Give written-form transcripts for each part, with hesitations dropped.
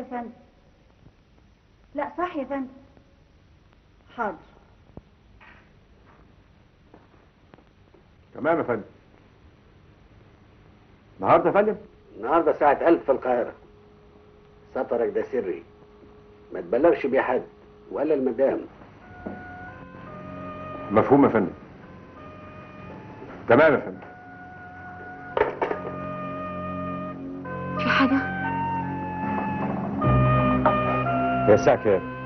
فندم. لا صح يا فندم. حاضر. تمام يا فندم. النهارده يا فندم؟ النهارده الساعة 1000 في القاهرة. سفرك ده سري، ما تبلغش بيه حد ولا المدام. مفهوم يا فندم. تمام يا فندم. في حاجة؟ هي الساعة كام؟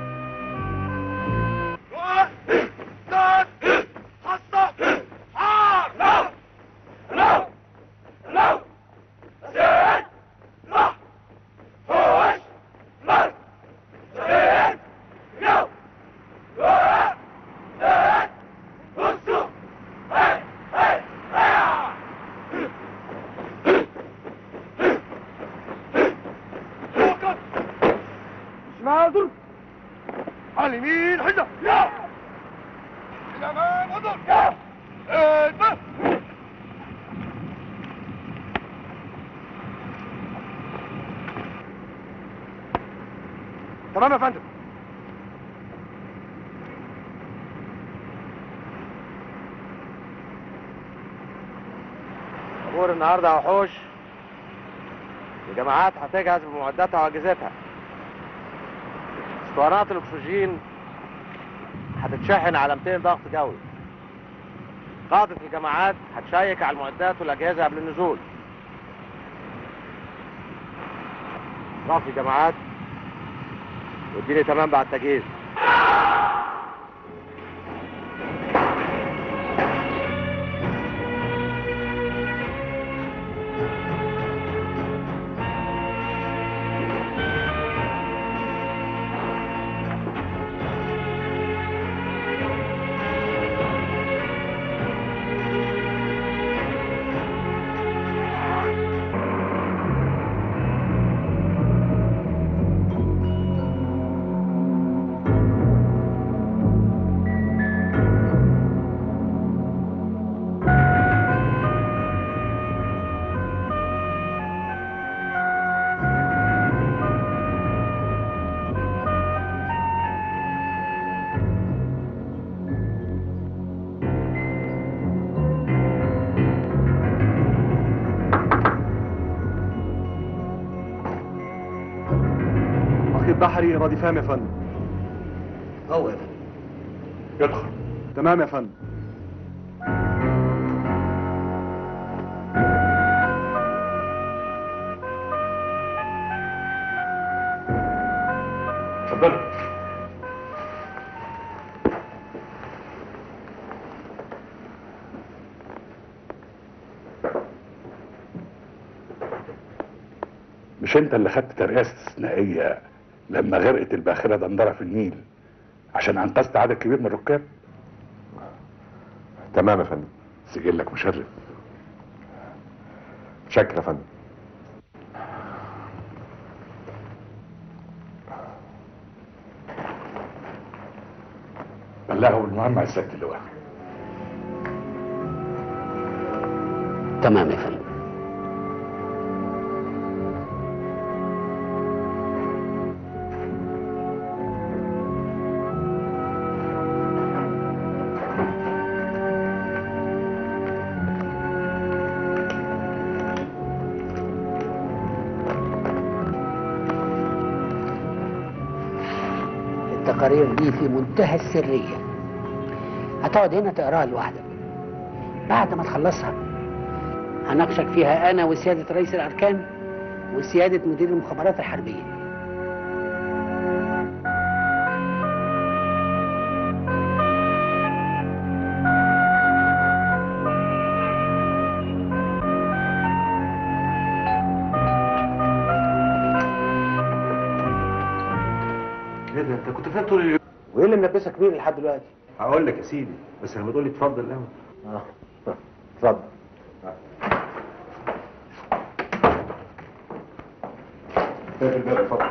على اليمين حزة يا الأمام انظر يا البس. تمام يا فندم. طابور النهارده يا وحوش. الجماعات هتجهز بمعداتها واجهزتها. اسطوانات الاكسجين هتتشحن على 200 ضغط جوي. قادة الجماعات هتشيك على المعدات والاجهزه قبل النزول. رافي جماعات واديني تمام بعد التجهيز. بحري راضي فهم يا فندم. هو يا فندم. يدخل. تمام يا فندم. اتفضل. مش انت اللي خدت ترقية استثنائية لما غرقت الباخرة دندرة في النيل عشان انقذت عدد كبير من الركاب؟ تمام يا فندم. سجلك مشرف. شكرا يا فندم. بلغوا بالمهمة يا سيادة اللواء. تمام يا فندم. التقارير دي في منتهى السرية. هتقعد هنا تقراها لوحدك. بعد ما تخلصها هناقشك فيها أنا وسيادة رئيس الأركان وسيادة مدير المخابرات الحربية. ايه ده؟ انت كنت فين طول اليوم؟ وايه اللي ملبسك بيه لحد دلوقتي؟ هقول لك يا سيدي، بس لما تقول لي اتفضل الاول. اتفضل. اقفل الباب اتفضل.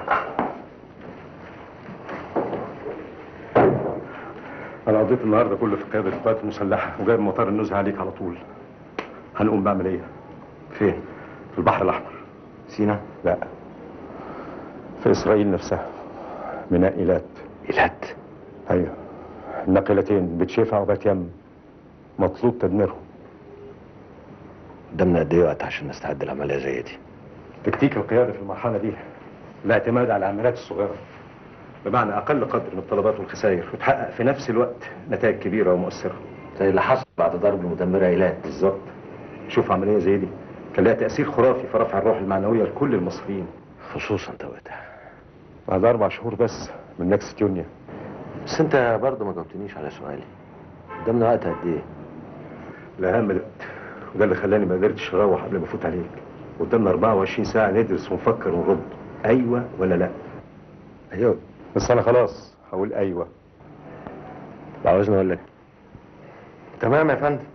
انا قضيت النهارده كله في قياده القوات المسلحه وجاي من مطار النزهه عليك على طول. هنقوم بعمليه. فين؟ في البحر الاحمر. سينا؟ لا، في إسرائيل نفسها، ميناء إيلات. إيلات؟ أيوه، الناقلتين بيت شفع وبيت يم مطلوب تدميرهم. قدامنا قد ايه وقت عشان نستعد لعمليه زي دي؟ تكتيك القيادة في المرحلة دي الاعتماد على العمليات الصغيرة بمعنى أقل قدر من الطلبات والخسائر، وتحقق في نفس الوقت نتائج كبيرة ومؤثرة. زي اللي حصل بعد ضرب المدمره إيلات بالظبط. شوف عملية زي دي كان لها تأثير خرافي في رفع الروح المعنوية لكل المصريين، خصوصا تويتها بعد 4 شهور بس من نكسة يونيو. بس انت برضه ما جاوبتنيش على سؤالي، قدامنا وقت قد ايه؟ الأهم ده وده اللي خلاني ما قدرتش أروح قبل ما أفوت عليك. قدامنا 24 ساعة ندرس ونفكر ونرد، أيوة ولا لأ. ايوه بس أنا خلاص هقول أيوة. عاوزني اقول لك تمام يا فندم.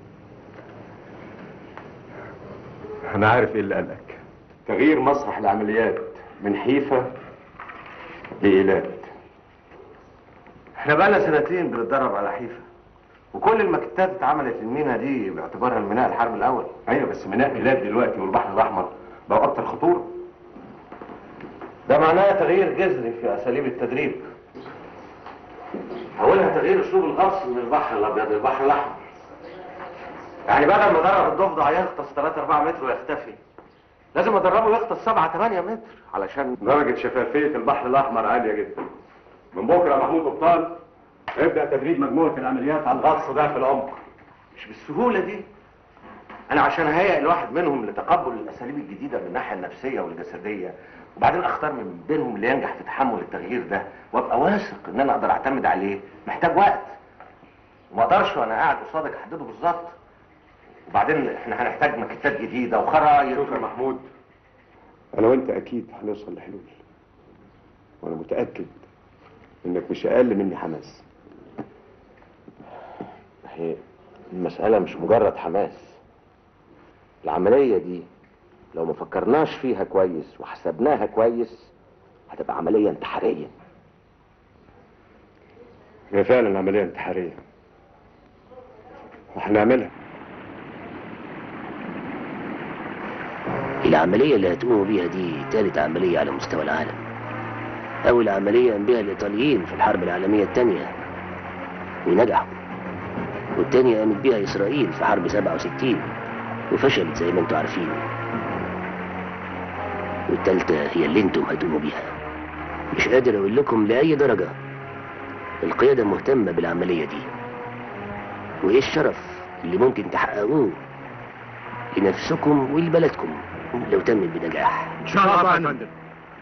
أنا عارف إيه اللي قلقك، تغيير مسرح العمليات من حيفا لإيلات. احنا بقالنا سنتين بنتدرب على حيفا، وكل الماكيتات اتعملت للمينا دي باعتبارها الميناء الحرب الاول. أيوة بس ميناء إيلات دلوقتي والبحر الأحمر بقوا أكتر خطورة. ده معناه تغيير جذري في اساليب التدريب، اولها تغيير اسلوب الغطس من البحر الابيض للبحر الاحمر. يعني بدل ما ادرب الضفدع يغطس 3-4 متر ويختفي، لازم ادربه يغطس 7-8 متر علشان درجة شفافية البحر الأحمر عالية جدا. من بكرة يا محمود قبطان ابدأ تدريب مجموعة العمليات على الغطس ده في العمق. مش بالسهولة دي. أنا عشان أهيئ الواحد منهم لتقبل الأساليب الجديدة من الناحية النفسية والجسدية، وبعدين أختار من بينهم اللي ينجح في تحمل التغيير ده وأبقى واثق إن أنا أقدر أعتمد عليه، محتاج وقت. وما أقدرش وأنا قاعد قصادك أحدده بالظبط. وبعدين إحنا هنحتاج ماكيتات جديدة وخرايط. شوف يا محمود، أنا وأنت أكيد هنوصل لحلول، وأنا متأكد إنك مش أقل مني حماس. هي المسألة مش مجرد حماس. العملية دي لو ما فكرناش فيها كويس وحسبناها كويس هتبقى عملية انتحارية. هي فعلا عملية انتحارية وهنعملها. العملية اللي هتقوموا بيها دي تالت عملية على مستوى العالم. أول عملية قام بها الإيطاليين في الحرب العالمية الثانية ونجحوا، والتانية قامت بها إسرائيل في حرب 67 وفشلت زي ما انتوا عارفين، والتالتة هي اللي انتم هتقوموا بيها. مش قادر أقول لكم لأي درجة القيادة مهتمة بالعملية دي، وإيه الشرف اللي ممكن تحققوه لنفسكم ولبلدكم لو تمت بنجاح. إن شاء الله يا فندم.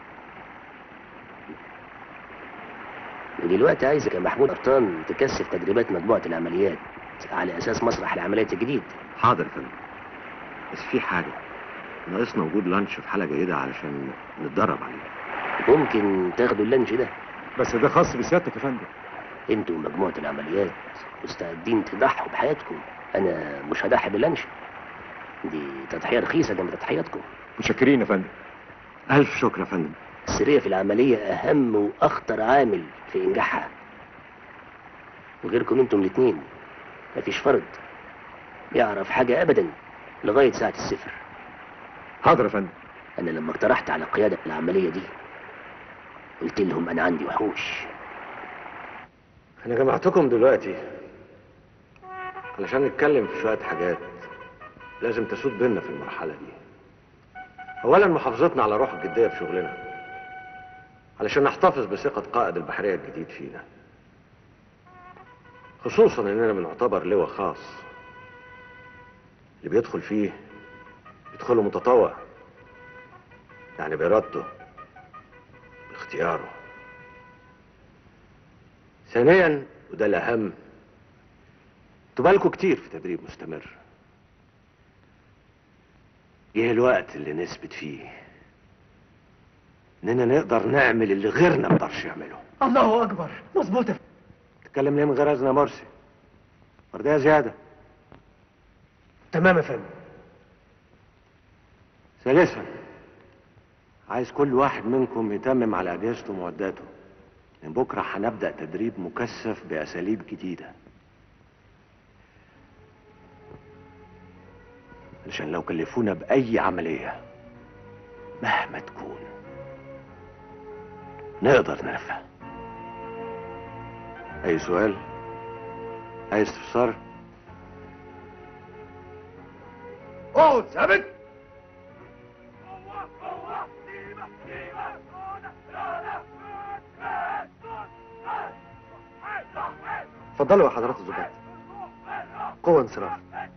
ودلوقتي عايزك يا محمود قبطان تكثف تدريبات مجموعة العمليات على أساس مسرح العمليات الجديد. حاضر يا فندم، بس في حاجة ناقصنا وجود لانش في حالة جيدة علشان نتدرب عليه. ممكن تاخدوا اللانش ده، بس ده خاص بسيادتك يا فندم. انتوا مجموعة العمليات مستعدين تضحوا بحياتكم، أنا مش هضحي باللانش، دي تضحية رخيصة جنب تضحياتكم. متشكرين يا فندم. ألف شكر يا فندم. السرية في العملية أهم وأخطر عامل في إنجاحها، وغيركم انتم الاتنين مفيش فرد يعرف حاجة أبدا لغاية ساعة الصفر. حاضر يا فندم. أنا لما اقترحت على قيادة العملية دي قلت لهم أنا عندي وحوش. أنا جمعتكم دلوقتي علشان نتكلم في شوية حاجات لازم تسود بينا في المرحلة دي. أولا محافظتنا على روح الجدية في شغلنا علشان نحتفظ بثقة قائد البحرية الجديد فينا، خصوصا إننا بنعتبر لواء خاص اللي بيدخل فيه يدخله متطوع، يعني بإرادته باختياره. ثانيا وده الأهم، تبالكوا كتير في تدريب مستمر. جه الوقت اللي نثبت فيه اننا نقدر نعمل اللي غيرنا ما يقدرش يعمله. الله اكبر، مظبوط. تتكلم ليه من غير اذن يا مرسي؟ ورديه زياده. تمام يا فندم. ثالثا عايز كل واحد منكم يتمم على اجهزته ومعداته. من بكره هنبدا تدريب مكثف باساليب جديده، علشان لو كلفونا باي عمليه مهما تكون نقدر ننفذ. اي سؤال؟ اي استفسار؟ ثابت. اتفضلوا يا حضرات الضباط. قوة انصراف.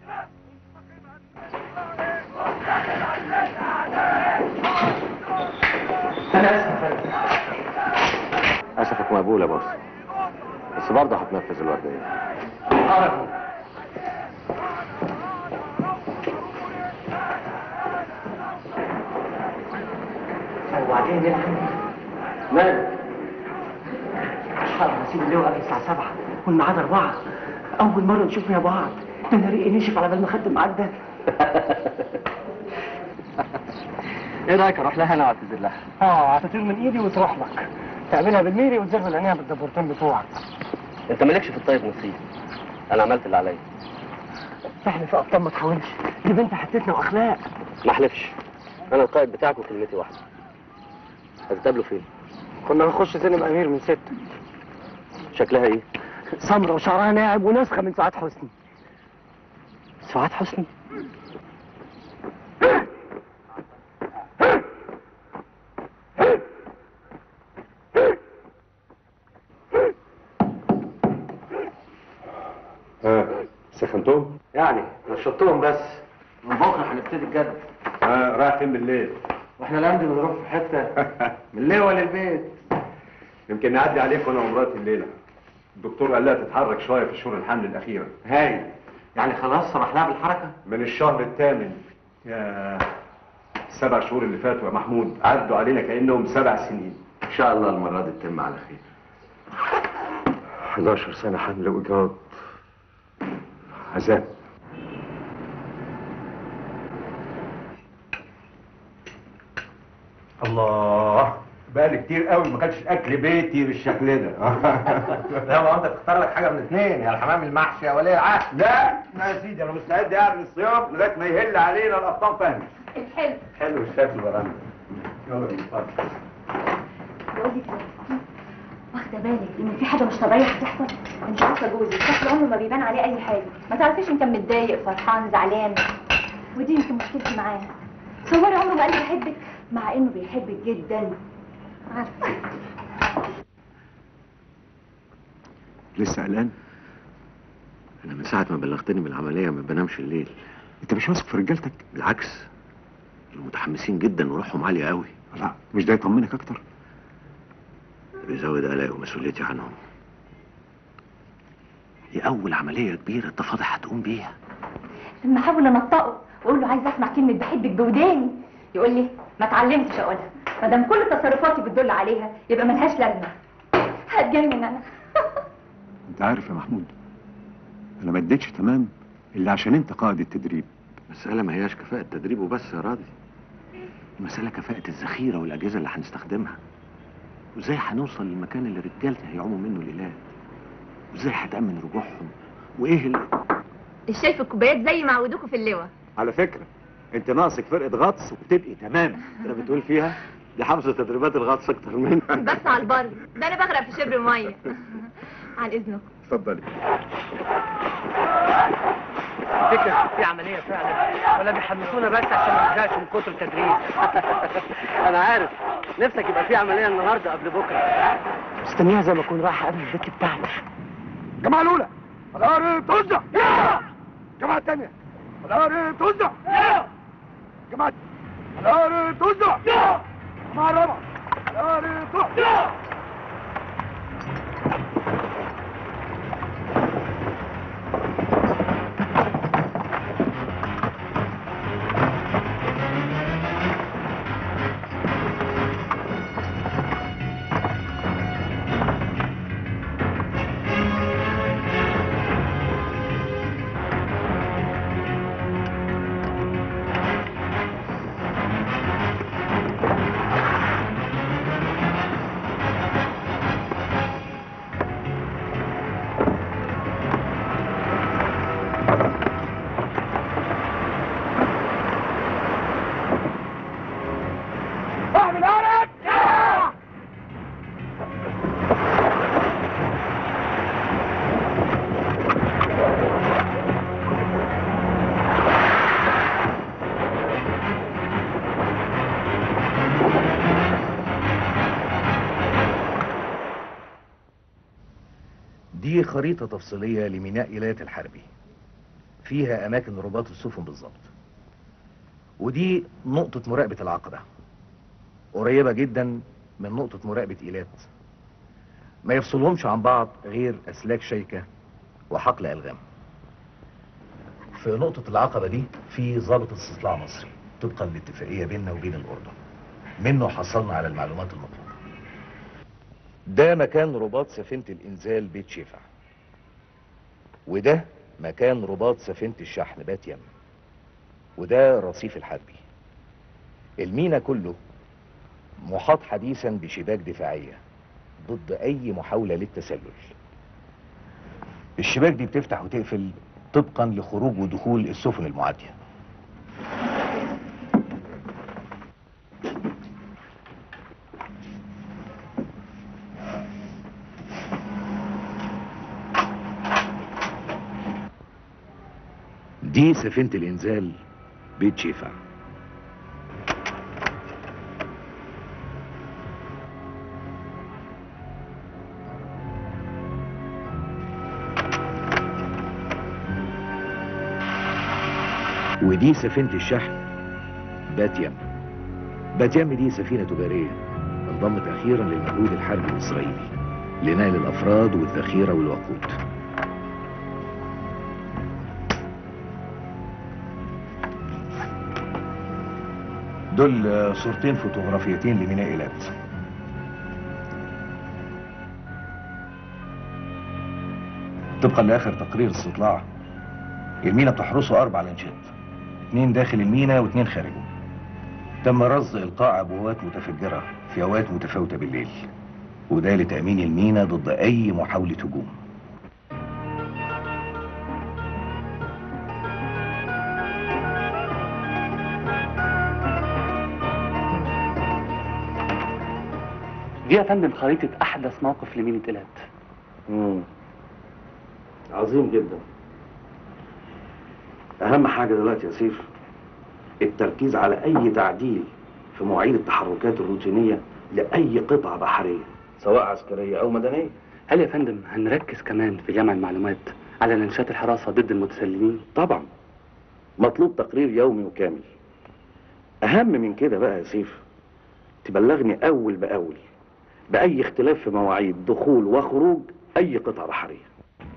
اسفك مقبول يا بوس، بس برضه هتنفذ الوردية. وبعدين يا عم مالك؟ حاضر نسيب اللواء قبل الساعة 7 والميعاد 4. أول مرة نشوف فيها بعض، ده أنا ريقي نشف على بال ما خدت الميعاد ده. ايه رايك اروح لها انا واعتذر لها؟ هتطير من إيدي وتروح لك، تعملها بالميري وتزرب العينيها بالدبورتين بتوعك. انت مالكش في الطيب نصيب، انا عملت اللي عليا. احنا في أبطال ما تحاولش، دي بنت حتتنا وأخلاق. ما احلفش، انا القائد بتاعك وكلمتي واحده. هتتقابلوا فين؟ كنا هنخش سينما أمير من 6. شكلها ايه؟ سمرة وشعرها ناعم ونسخة من سعاد حسني. سعاد حسني؟ سخنتهم؟ يعني نشطتهم بس، من بكره هنبتدي الجد. رايح فين بالليل؟ واحنا لازم نروح في حته من اللواء للبيت. يمكن نعدي عليك وانا ومراتي الليله. الدكتور قال لها تتحرك شويه في شهور الحمل الاخيره. هاي يعني خلاص سمح لها بالحركه؟ من الشهر الثامن. يا 7 شهور اللي فاتوا يا محمود عدوا علينا كانهم 7 سنين. ان شاء الله المره دي تتم على خير. 11 سنه حمل واجهاض، عذاب. الله، بقالي كتير قوي ما كانش اكل بيتي بالشكل ده. لا ما انت تختار لك حاجه من اثنين، يا الحمام المحشي يا ولي العهد. لا يا سيدي انا مستعد اعمل الصيام لغايه ما يهل علينا الابطال فهمي. الحلو. حلو الشكل برامج. يلا اتفضل. بقول لك واخده بالك ان في حاجه مش طبيعيه هتحصل؟ مش عارفه جوزي شكل عمره ما بيبان عليه اي حاجه، ما تعرفيش ان كان متضايق فرحان زعلان، ودي يمكن مشكلتي معاه. صوري عمره ما قال لي بحبك مع انه بيحبك جدا. عارفه. لسه قلقان؟ انا من ساعه ما بلغتني من العمليه ما بنامش الليل. انت مش واثق في رجالتك؟ بالعكس، المتحمسين جدا وروحهم عاليه قوي. لا مش ده يطمنك اكتر؟ بيزود قلقي ومسؤوليتي عنهم. دي اول عمليه كبيره انت فاضح هتقوم بيها. لما احاول انطقه واقول له عايز اسمع كلمه بحبك بوداني يقول لي ما اتعلمتش اقولها، ما دام كل تصرفاتي بتدل عليها يبقى ملهاش لازمه. هتجنن انا. انت عارف يا محمود، انا ما اديتش تمام الا عشان انت قائد التدريب. المساله ما هياش كفاءه تدريب وبس يا راضي، المساله كفاءه الذخيره والاجهزه اللي هنستخدمها، وازاي هنوصل للمكان اللي رجالتي هيعوموا منه الليلات، وازاي هتامن رجوعهم، وايه الشاي في الكوبايات زي ما عودوكوا في اللواء. على فكره انت ناقصك فرقه غطس وتبقي تمام. انا بتقول فيها دي حافظه تدريبات الغطس اكتر منها. بس على البر ده انا بغرق في شبر ميه. عن اذنكم. اتفضلي. فكرة في عملية فعلا ولا بيحمسونا بس عشان ما نزهقش من كتر التدريب؟ انا عارف نفسك يبقى في عمليه النهارده قبل بكره. مستنيها زي ما اكون رايح اقابل البت بتاعتي. الجماعه الاولى الارض توزع. الجماعه الثانيه الارض توزع. الجماعه الارض توزع. الجماعه الرابعه الارض توزع. دي خريطة تفصيلية لميناء إيلات الحربي، فيها أماكن رباط السفن بالظبط. ودي نقطة مراقبة العقبة، قريبة جدا من نقطة مراقبة إيلات، ما يفصلهمش عن بعض غير أسلاك شيكة وحقل ألغام. في نقطة العقبة دي في ضابط استطلاع مصري طبقا للاتفاقية بيننا وبين الأردن، منه حصلنا على المعلومات المطلوبة. ده مكان رباط سفينة الإنزال بيت شفع، وده مكان رباط سفينة الشحن بات يم، وده رصيف الحربي. المينا كله محاط حديثا بشباك دفاعية ضد أي محاولة للتسلل. الشباك دي بتفتح وتقفل طبقا لخروج ودخول السفن المعادية. دي سفينة الإنزال بيت شفع. ودي سفينة الشحن بات يم. بات يم دي سفينة تجارية انضمت أخيرا للمجهود الحربي الإسرائيلي لنقل الأفراد والذخيرة والوقود. دول صورتين فوتوغرافيتين لميناء إيلات. طبقا لآخر تقرير استطلاع، المينا بتحرسه 4 لانشات، 2 داخل المينا و2 خارجه. تم رصد إلقاء عبوات متفجرة في أوقات متفاوتة بالليل، وده لتأمين المينا ضد أي محاولة هجوم. دي يا فندم خريطة أحدث موقف لميناء إيلات. عظيم جدا. أهم حاجة دلوقتي يا سيف التركيز على أي تعديل في مواعيد التحركات الروتينية لأي قطعة بحرية سواء عسكرية أو مدنية. هل يا فندم هنركز كمان في جمع المعلومات على لانشات الحراسة ضد المتسللين؟ طبعا مطلوب تقرير يومي وكامل. أهم من كده بقى يا سيف تبلغني أول بأول بأي اختلاف في مواعيد دخول وخروج أي قطعة بحرية.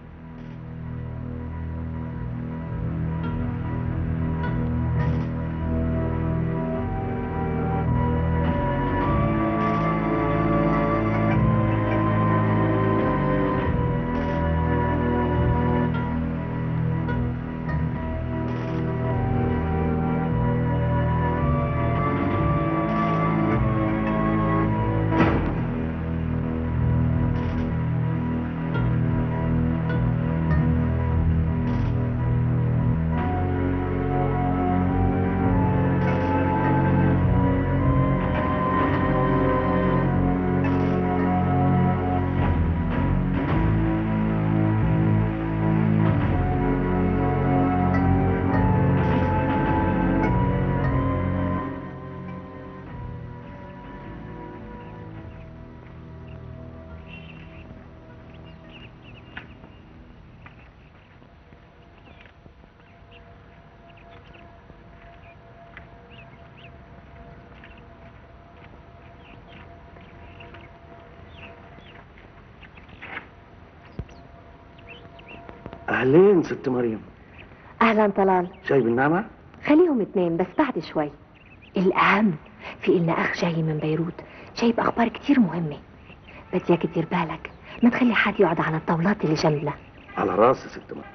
أهلين ست مريم. أهلا طلال. شاي بالنعناع؟ خليهم 2 بس بعد شوي. الأهم في إن أخ جاي من بيروت جايب أخبار كتير مهمة، بديك تدير بالك ما تخلي حد يقعد على الطاولات اللي جنبنا. على راسي ست مريم.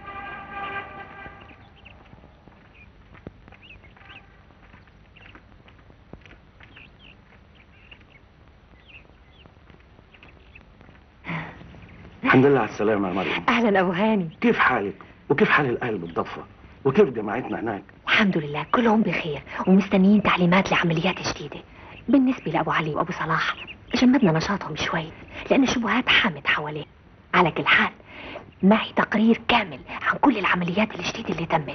الحمد لله على السلامة يا مريم. أهلا أبو هاني. كيف حالك؟ وكيف حال الأهل بالضفة؟ وكيف جماعتنا هناك؟ الحمد لله كلهم بخير ومستنيين تعليمات لعمليات جديدة. بالنسبة لأبو علي وأبو صلاح جمدنا نشاطهم شوي لأن الشبهات حامت حواليه. على كل حال معي تقرير كامل عن كل العمليات الجديدة اللي تمت.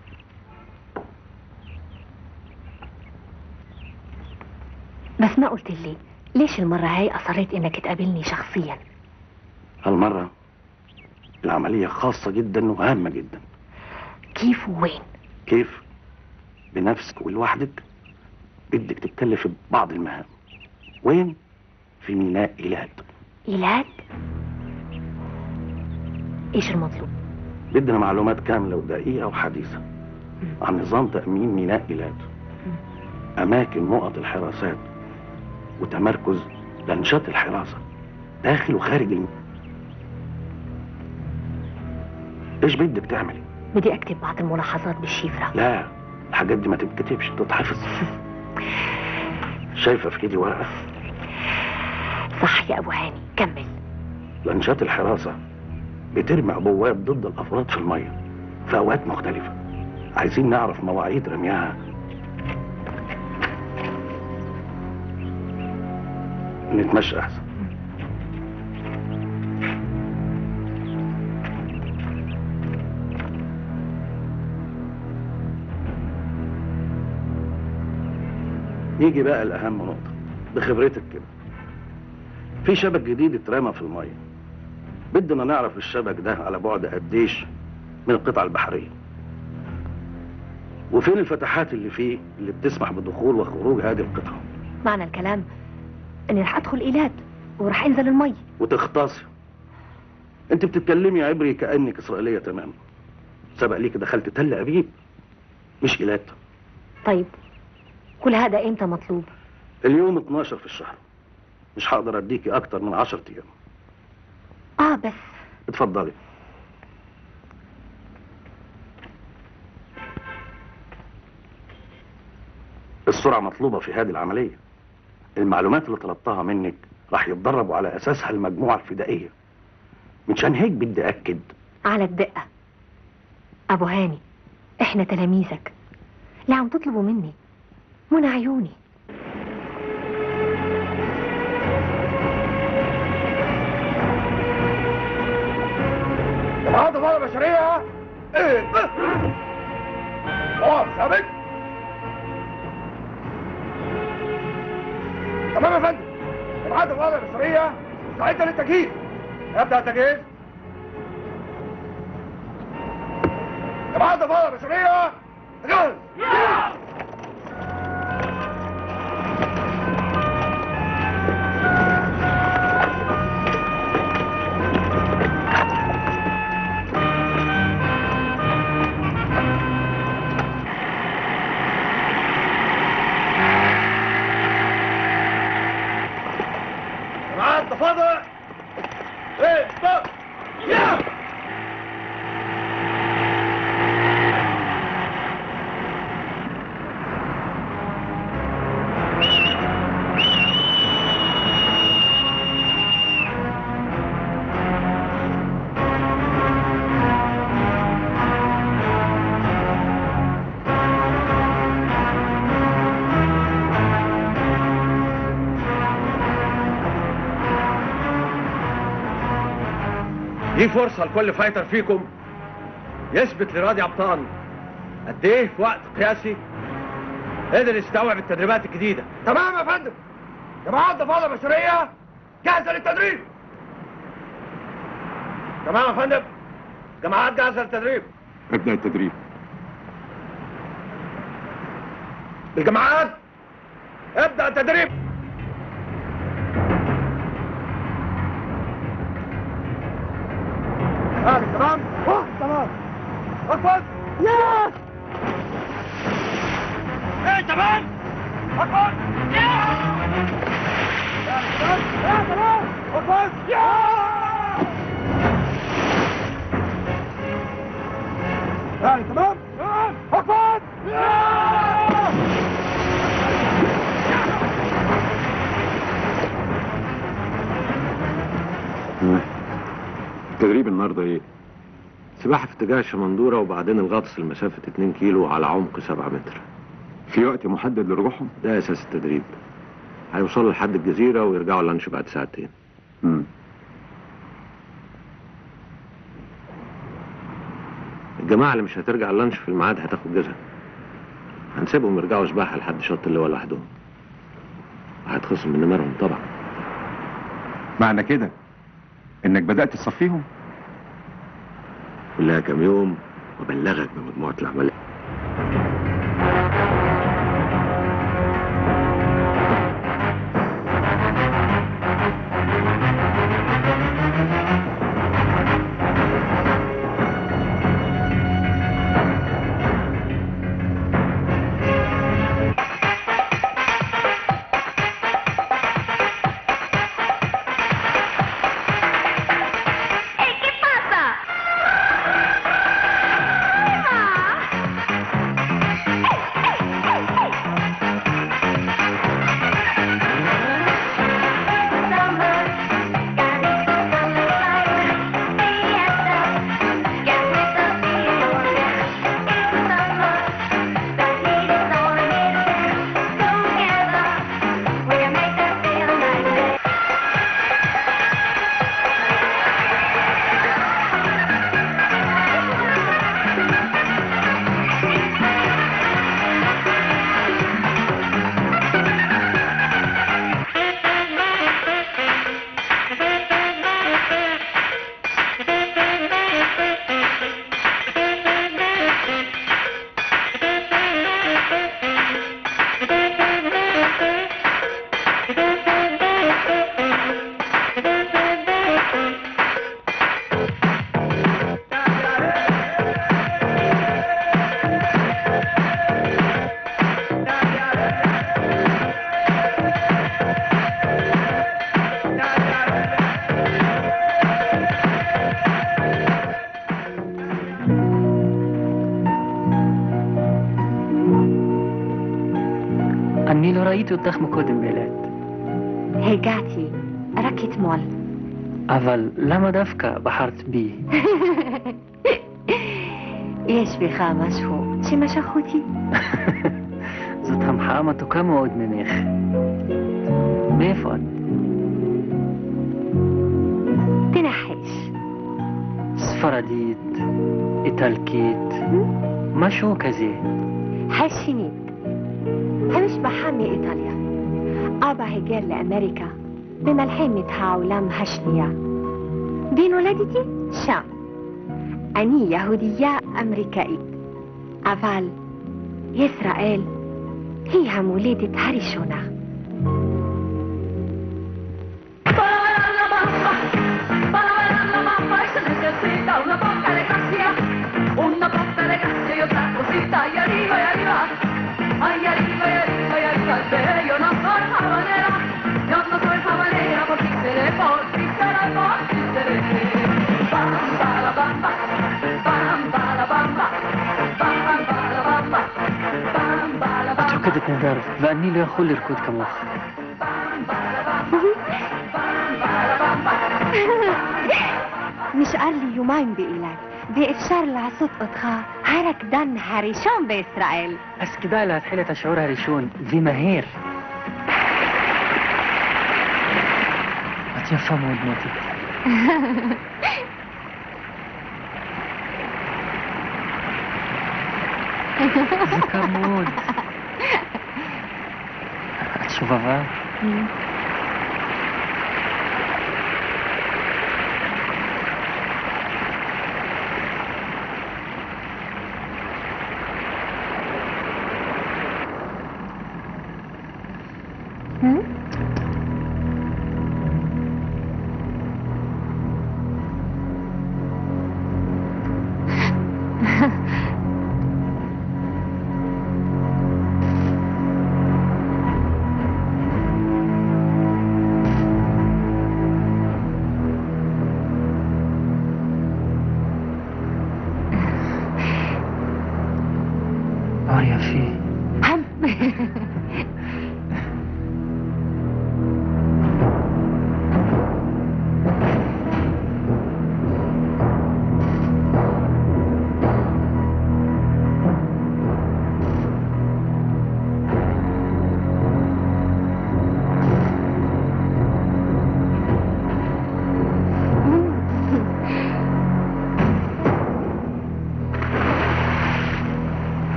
بس ما قلت لي ليش المرة هاي أصريت إنك تقابلني شخصيا؟ هالمرة العملية خاصة جدا وهامة جدا. كيف ووين؟ كيف؟ بنفسك ولوحدك بدك تتكلف ببعض المهام. وين؟ في ميناء إيلات. إيلات؟ ايش المطلوب؟ بدنا معلومات كاملة ودقيقة وحديثة عن نظام تأمين ميناء إيلات، أماكن نقط الحراسات وتمركز لانشات الحراسة داخل وخارج ايش بدك تعملي؟ بدي اكتب بعض الملاحظات بالشفرة. لا، الحاجات دي ما تتكتبش، تتحفظ. شايفة في ايدي ورقة؟ صح يا ابو هاني، كمل. لانشات الحراسة بترمي عبوات ضد الافراد في المية في اوقات مختلفة. عايزين نعرف مواعيد رميها. نتمشى احسن. يجي بقى الأهم نقطة بخبرتك كده. في شبك جديد اترمى في المية، بدنا نعرف الشبك ده على بعد قديش من القطعة البحرية، وفين الفتحات اللي فيه اللي بتسمح بدخول وخروج هذه القطعة. معنى الكلام اني رح ادخل إيلات ورح انزل المي وتغطاسي. انت بتتكلمي عبري كأنك إسرائيلية تماما. سبق ليك دخلت تل أبيب مش إيلات. طيب كل هذا امتى مطلوب؟ اليوم 12 في الشهر، مش هقدر اديكي اكتر من 10 ايام. بس اتفضلي. السرعة مطلوبة في هذه العملية. المعلومات اللي طلبتها منك راح يتدربوا على اساسها المجموعة الفدائية. مشان هيك بدي اكد على الدقة. ابو هاني، احنا تلاميذك، لا عم تطلبوا مني، منى عيوني. جماعة الفضاء البشرية، ايه اقف ثابت. تمام يا فندم. جماعة الفضاء البشرية مستعدة للتجهيز. يبدأ التجهيز. جماعة الفضاء البشرية تجهز. تفضل. ايه ستوب. يا دي فرصة لكل فايتر فيكم يثبت لراضي عبطان قد ايه في وقت قياسي قدر يستوعب التدريبات الجديدة. تمام يا فندم. جماعة الفضاء البشرية جاهزة للتدريب. تمام يا فندم. جماعات جاهزة للتدريب. ابدأ التدريب. الجماعات ابدأ التدريب. تمام. تمام. اقفز. يا ايه تمام. اقفز. يا تمام. اقفز. يا تمام. اقفز. التدريب النهارده ايه؟ سباحة في اتجاه الشمندورة وبعدين الغطس لمسافة 2 كيلو على عمق 7 متر. في وقت محدد لرجوعهم؟ ده اساس التدريب. هيوصلوا لحد الجزيرة ويرجعوا اللانش بعد ساعتين. الجماعة اللي مش هترجع اللانش في الميعاد هتاخد جزء. هنسيبهم يرجعوا سباحة لحد شط اللواء لوحدهم. وهيتخصم من نمرهم طبعا. معنى كده انك بدأت تصفيهم؟ كلها كام يوم وابلغك بمجموعه العمليه. أني لو رأيت الضخم قدم بلاد הגעתי, רק אתמול. אבל למה דווקא בחרת בי? יש בך משהו שמשך אותי. זאת המחאה מתוקה מאוד ממך. מאיפה את? תנחש. ספרדית, איטלקית, משהו כזה. השנית. המשפחה מאיטליה. אבא היגר לאמריקה במלחמת העולם השנייה. ונולדתי שם. אני יהודייה אמריקאית. אבל ישראל היא המולדת הראשונה. Una botta le grazie, io tra così stai, arriva e arriva. Ay, arriva e arriva e arriva. Io non sono habanera, yo no soy habanera, por ti seré, por ti seré, por ti seré. Bam, bala, bam, bam, bam, bala, bam, bam, bam, bala, bam, bam, bam, bala, bam. את רוקדת נהדר, ואני לא יכול לרקוד כמוך. נשאר לי יומיים באילת, ואפשר לעשות אותך הרקדן הראשון בישראל. אז כדאי להתחיל את השיעור הראשון, ומהר. את יפה מאוד מוטי. זה קר מאוד. את שובבה?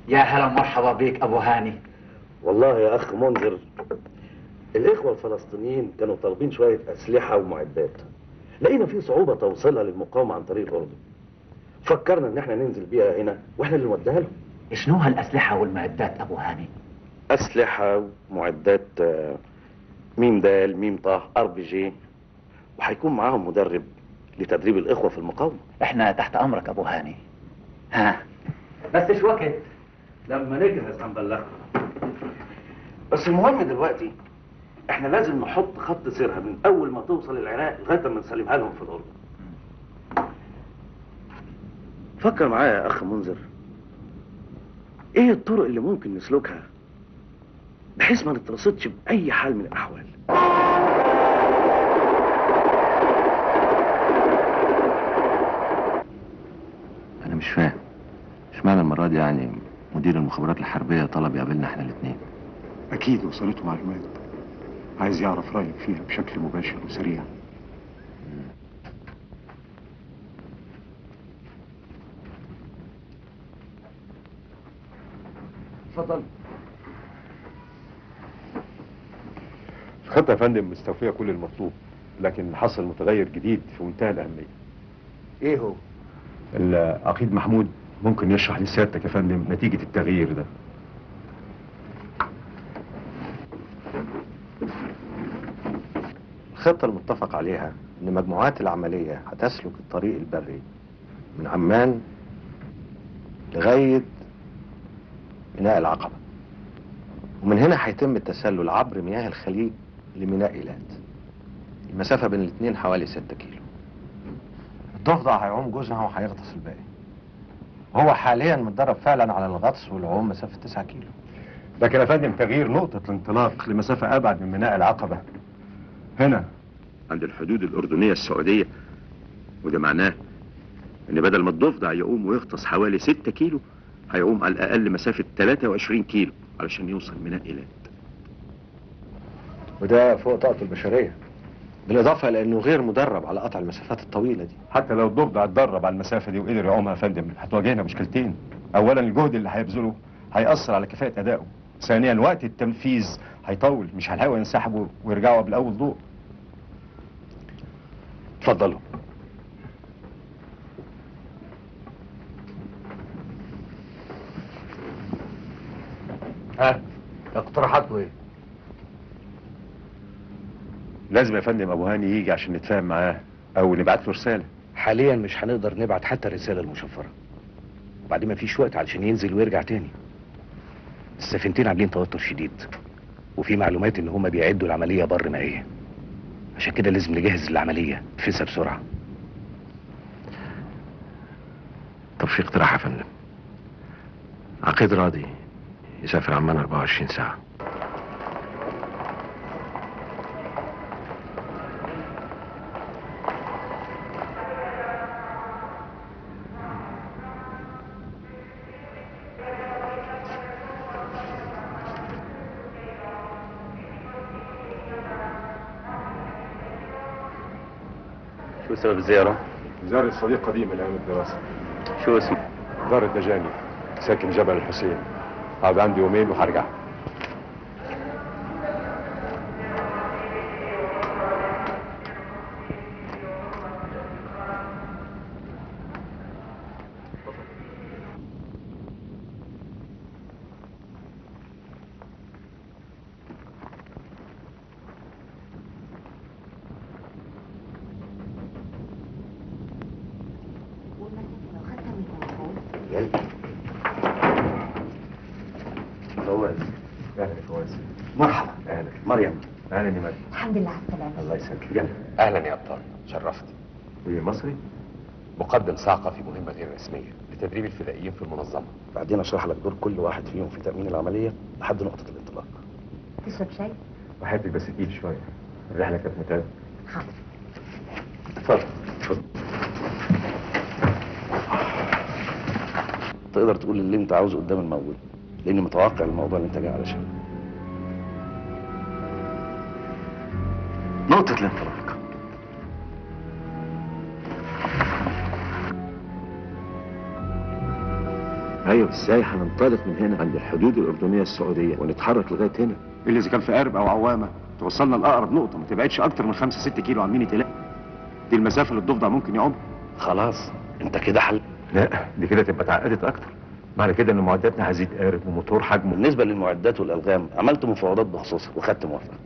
يا هلا مرحبا بيك ابو هاني. والله يا اخ منذر، الاخوه الفلسطينيين كانوا طالبين شويه اسلحه ومعدات، لقينا في صعوبه توصيلها للمقاومه عن طريق الاردن. فكرنا ان احنا ننزل بيها هنا واحنا اللي نوديها لهم. شنو هالاسلحه والمعدات ابو هاني؟ اسلحه ومعدات ميم دال ميم طه RPG، وهيكون معاهم مدرب لتدريب الاخوه في المقاومه. احنا تحت امرك ابو هاني. ها بس ايش وقت؟ لما نجهز هنبلغكم. بس المهم دلوقتي احنا لازم نحط خط سيرها من اول ما توصل العراق لغايه ما نسلمها لهم في الاردن. فكر معايا يا اخ منذر، ايه الطرق اللي ممكن نسلكها بحيث ما نترصدش باي حال من الاحوال؟ انا مش فاهم اشمعنى المره دي يعني مدير المخابرات الحربيه طلب يقابلنا احنا الاثنين. اكيد وصلته معلومات، عايز يعرف رايك فيها بشكل مباشر وسريع. اتفضل. الخطة يا فندم مستوفية كل المطلوب، لكن حصل متغير جديد في منتهى الأهمية. ايه هو؟ العقيد محمود ممكن يشرح لسيادتك يا فندم نتيجة التغيير ده. الخطة المتفق عليها إن مجموعات العملية هتسلك الطريق البري من عمان لغاية ميناء العقبة، ومن هنا هيتم التسلل عبر مياه الخليج لميناء إيلات. المسافة بين الاثنين حوالي 6 كيلو. الضفدع هيعوم جوزها وهيغطس الباقي. هو حاليا متدرب فعلا على الغطس والعوم مسافة 9 كيلو. لكن يا فندم تغيير نقطة الانطلاق لمسافة أبعد من ميناء العقبة هنا عند الحدود الأردنية السعودية، وده معناه إن بدل ما الضفدع يقوم ويغطس حوالي 6 كيلو هيقوم على الأقل مسافة 23 كيلو علشان يوصل ميناء إيلات. وده فوق طاقته البشرية، بالإضافة إلى إنه غير مدرب على قطع المسافات الطويلة دي. حتى لو الضفدع اتدرب على المسافة دي وقدر يعومها يا فندم هتواجهنا مشكلتين. أولا الجهد اللي هيبذله هيأثر على كفاءة أدائه. ثانيا وقت التنفيذ هيطول، مش هنحاول ينسحبوا ويرجعوا قبل أول ضوء. اتفضلوا. ها اقتراحاتكم ايه؟ لازم يا فندم أبو هاني يجي عشان نتفاهم معاه أو نبعت له رسالة. حاليا مش هنقدر نبعت حتى الرسالة المشفرة، وبعدين مفيش وقت علشان ينزل ويرجع تاني. السفينتين عاملين توتر شديد، وفي معلومات ان هما بيعدوا العملية بر مائية، عشان كده لازم نجهز العملية نفذها بسرعة. طب في اقتراح يا فندم، عقيد راضي يسافر عمان 24 ساعة. شو سبب الزيارة؟ زيارة صديق قديم من أيام الدراسة. شو اسمه؟ دار الدجاني، ساكن جبل الحسين. هقعد عندي يومين وهرجع. فواز. أهلا يا فواز. مرحبا. أهلا. مريم. أهلا يا مريم. الحمد لله على السلامة. الله يسلمك. يلا. اهلا يا ابطال، شرفت. إيه مصري؟ مقدم صاعقه في مهمه غير رسميه لتدريب الفدائيين في المنظمه. بعدين اشرح لك دور كل واحد فيهم في تأمين العملية لحد نقطة الانطلاق. تشرب شاي؟ وحياتك بس تقيل شوية، الرحلة كانت متعبة. حاضر. اتفضل. اتفضل. تقدر تقول اللي انت عاوزه قدام الموجود، لاني متوقع الموضوع اللي انت جاي علشانه. نقطة الانطلاق. ايوه، ازاي هننطلق من هنا عند الحدود الاردنيه السعوديه ونتحرك لغايه هنا؟ اللي اذا كان في قارب او عوامه توصلنا لاقرب نقطه ما تبعدش اكتر من 5-6 كيلو عن ميناء إيلات. دي المسافه اللي الضفدع ممكن يعوم. خلاص انت كده حل. لا، دي كده تبقى اتعقدت اكتر. معنى كده ان معداتنا هتزيد قارب وموتور حجمه. بالنسبه للمعدات والالغام عملت مفاوضات بخصوصها وخدت موافقه.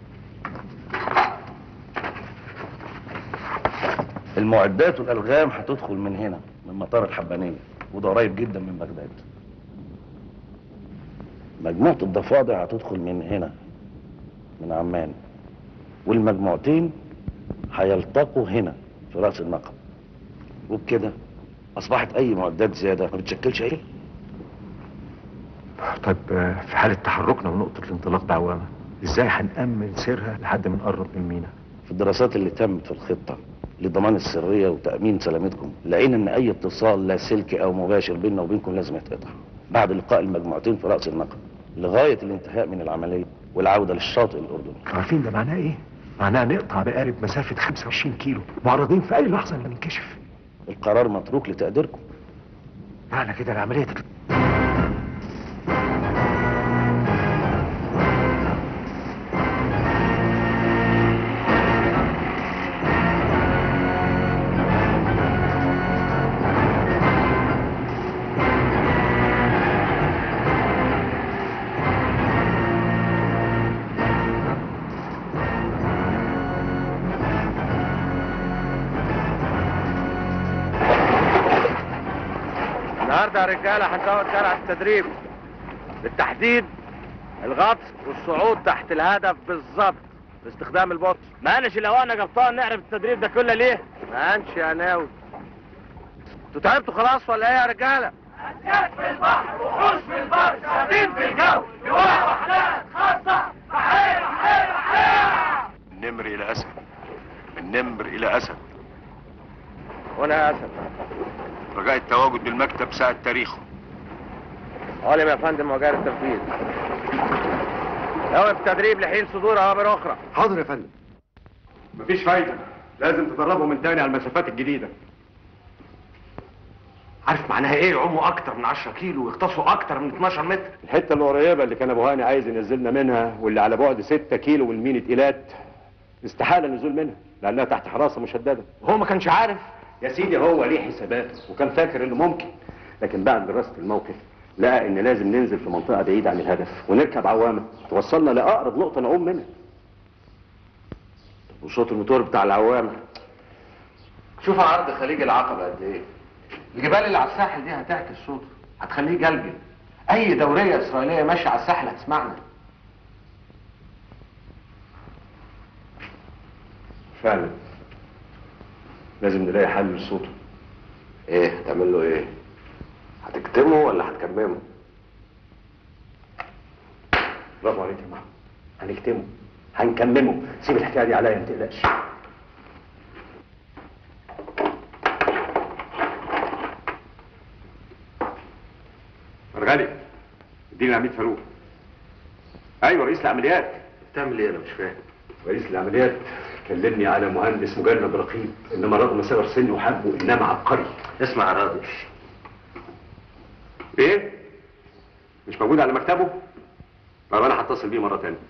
المعدات والالغام هتدخل من هنا من مطار الحبانيه، وده قريب جدا من بغداد. مجموعه الضفادع هتدخل من هنا من عمان، والمجموعتين هيلتقوا هنا في راس النقب، وبكده اصبحت اي معدات زياده ما بتشكلش اي. طيب في حاله تحركنا من نقطه الانطلاق بعوامه، ازاي هنأمن سيرها لحد ما نقرب من الميناء؟ في الدراسات اللي تمت في الخطه لضمان السريه وتامين سلامتكم، لقينا ان اي اتصال لاسلكي او مباشر بيننا وبينكم لازم يتقطع بعد لقاء المجموعتين في راس النقب لغايه الانتهاء من العمليه والعوده للشاطئ الاردني. عارفين ده معناه ايه؟ معناه نقطع بقارب مسافه 25 كيلو، معرضين في اي لحظه ان ننكشف. القرار متروك لتقديركم. معنى كده العمليه النهارده يا رجاله هنزود سرعه التدريب، بالتحديد الغطس والصعود تحت الهدف بالظبط باستخدام البطء. ما قالش الاوان يا قبطان نعرف التدريب ده كله ليه؟ ما قالش يا ناوي. انتوا تعبتوا خلاص ولا ايه يا رجاله؟ أسياد في البحر وحوش في البر شياطين في الجو لواء وحدات خاصة بحيرة بحيرة بحيرة. من نمر الى اسد، من نمر الى اسد. وانا يا اسد رجاء التواجد بالمكتب ساعة تاريخه. علم يا فندم وجاري التنفيذ. اوقف التدريب لحين صدور اوامر اخرى. حاضر يا فندم. مفيش فايدة، لازم تدربوا من تاني على المسافات الجديدة. عارف معناها ايه يعوموا اكتر من 10 كيلو ويغطسوا اكتر من 12 متر؟ الحتة اللي قريبة اللي كان ابو هاني عايز ينزلنا منها واللي على بعد 6 كيلو من ميناء إيلات استحالة النزول منها لأنها تحت حراسة مشددة. هو ما كانش عارف؟ يا سيدي هو ليه حساباته وكان فاكر انه ممكن، لكن بعد دراسة الموقف لقى ان لازم ننزل في منطقة بعيدة عن الهدف ونركب عوامة توصلنا لأقرب نقطة نعوم منها. وصوت الموتور بتاع العوامة شوف عرض خليج العقبة قد ايه. الجبال اللي على الساحل دي هتعكس صوته، هتخليه جلجل. اي دورية اسرائيلية ماشية على الساحل هتسمعنا. فعلا لازم نلاقي حل لصوته. ايه هتعمل له ايه؟ هتكتمه ولا هتكممه؟ برافو عليك يا محمد، هنكتمه هنكممه. سيب الحكايه دي عليا ما تقلقش. مرغلي اديني العميد فاروق. ايوه رئيس العمليات. بتعمل ايه؟ انا مش فاهم. رئيس العمليات كلمني على مهندس مجرب رقيب، انما رغم صغر سنه وحبه انما عبقري. اسمع يا راجل. ايه؟ مش موجود على مكتبه؟ طب انا هتصل بيه مره تانية.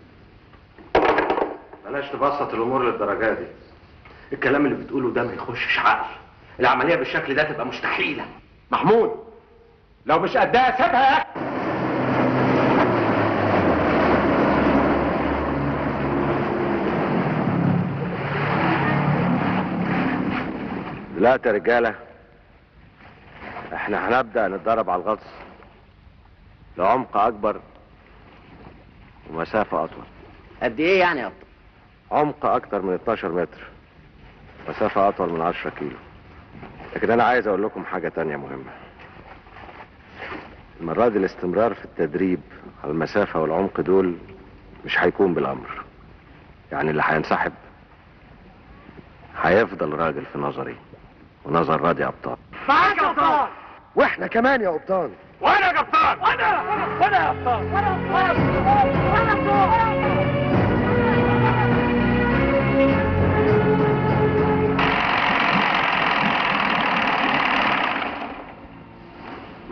بلاش تبسط الامور للدرجه دي. الكلام اللي بتقوله ده ما يخشش عقل. العمليه بالشكل ده تبقى مستحيله. محمود لو مش قدها سيبها يا دلوقتي يا رجاله احنا هنبدا نتدرب على الغطس لعمق اكبر ومسافه اطول. قد ايه يعني يا ابطال؟ عمق اكتر من 12 متر، مسافه اطول من 10 كيلو. لكن انا عايز اقول لكم حاجه تانية مهمه. المره دي الاستمرار في التدريب على المسافه والعمق دول مش هيكون بالامر. يعني اللي هينسحب هيفضل راجل في نظري ونظر راضي يا ابطال. معاك يا ابطال. واحنا كمان يا ابطال. وانا يا ابطال. وانا يا ابطال.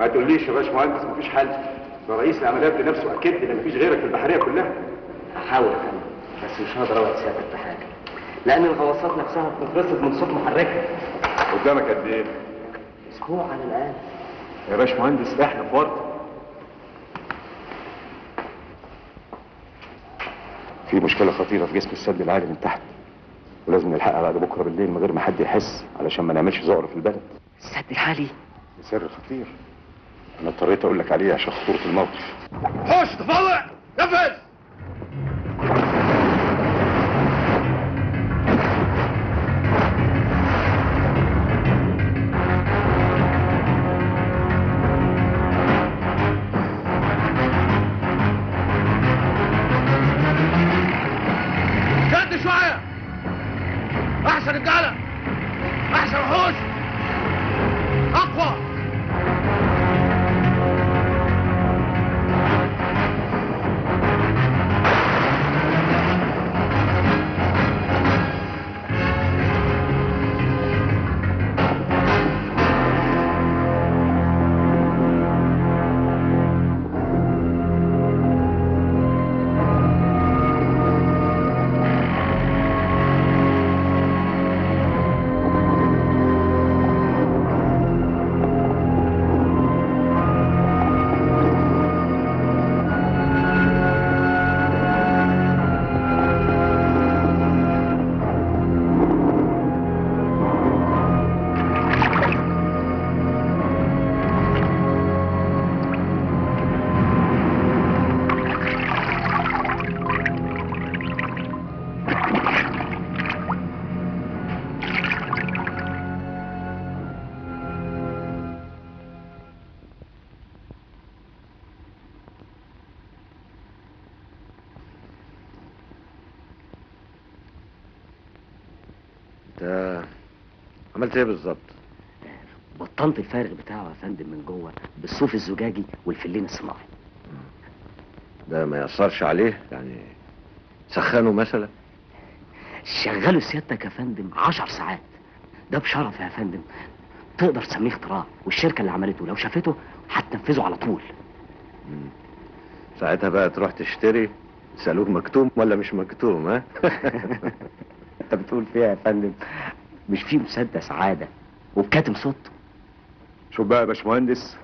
ما تقوليش يا باشمهندس مفيش حل. ده رئيس العمليات بنفسه اكد لي ان مفيش غيرك في البحريه كلها. هحاول يا فندم، بس مش هقدر اوعد سيادتك بحاجه، لان الغواصات نفسها بتترصد من صوت محركه. قدامك قد ايه؟ اسبوع على الاقل. يا باشمهندس احنا في ورطه. في مشكله خطيره في جسم السد العالي من تحت، ولازم نلحقها بعد بكره بالليل من غير ما حد يحس، علشان ما نعملش ذعر في البلد. السد العالي سر خطير، انا اضطريت اقول لك عليه عشان خطوره الموقف. خش تفضل نفذ. شد شويه، احسن رجاله، احسن وحوش، اقوى. عملت ايه بالظبط؟ بطنت الفارغ بتاعه يا فندم من جوه بالصوف الزجاجي والفلين الصناعي. ده ما يأثرش عليه؟ يعني سخنه مثلا؟ شغله سيادتك يا فندم 10 ساعات. ده بشرف يا فندم، تقدر تسميه اختراع، والشركه اللي عملته لو شافته هتنفذه على طول. ساعتها بقى تروح تشتري سالوك مكتوم ولا مش مكتوم؟ ها؟ انت بتقول فيها يا فندم مش فيه مسدس عاده وبكاتم صوته. شوف بقى يا باشمهندس،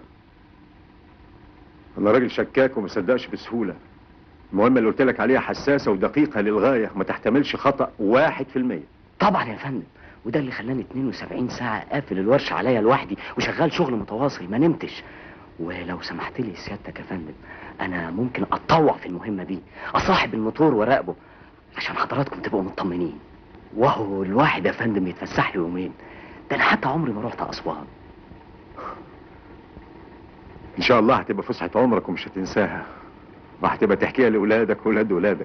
انا راجل شكاك وما صدقش بسهوله. المهمه اللي قلت لك عليها حساسه ودقيقه للغايه، ما تحتملش خطا 1%. طبعا يا فندم، وده اللي خلاني 72 ساعه قافل الورشه عليا لوحدي وشغال شغل متواصل ما نمتش. ولو سمحت لي سيادتك يا فندم، انا ممكن اتطوع في المهمه دي، اصاحب الموتور وراقبه عشان حضراتكم تبقوا مطمنين. وهو الواحد يا فندم يتفسح له يومين، ده انا حتى عمري ما رحت اسوان. ان شاء الله هتبقى فسحه عمرك ومش هتنساها، وهتبقى تحكيها لاولادك واولاد ولادك.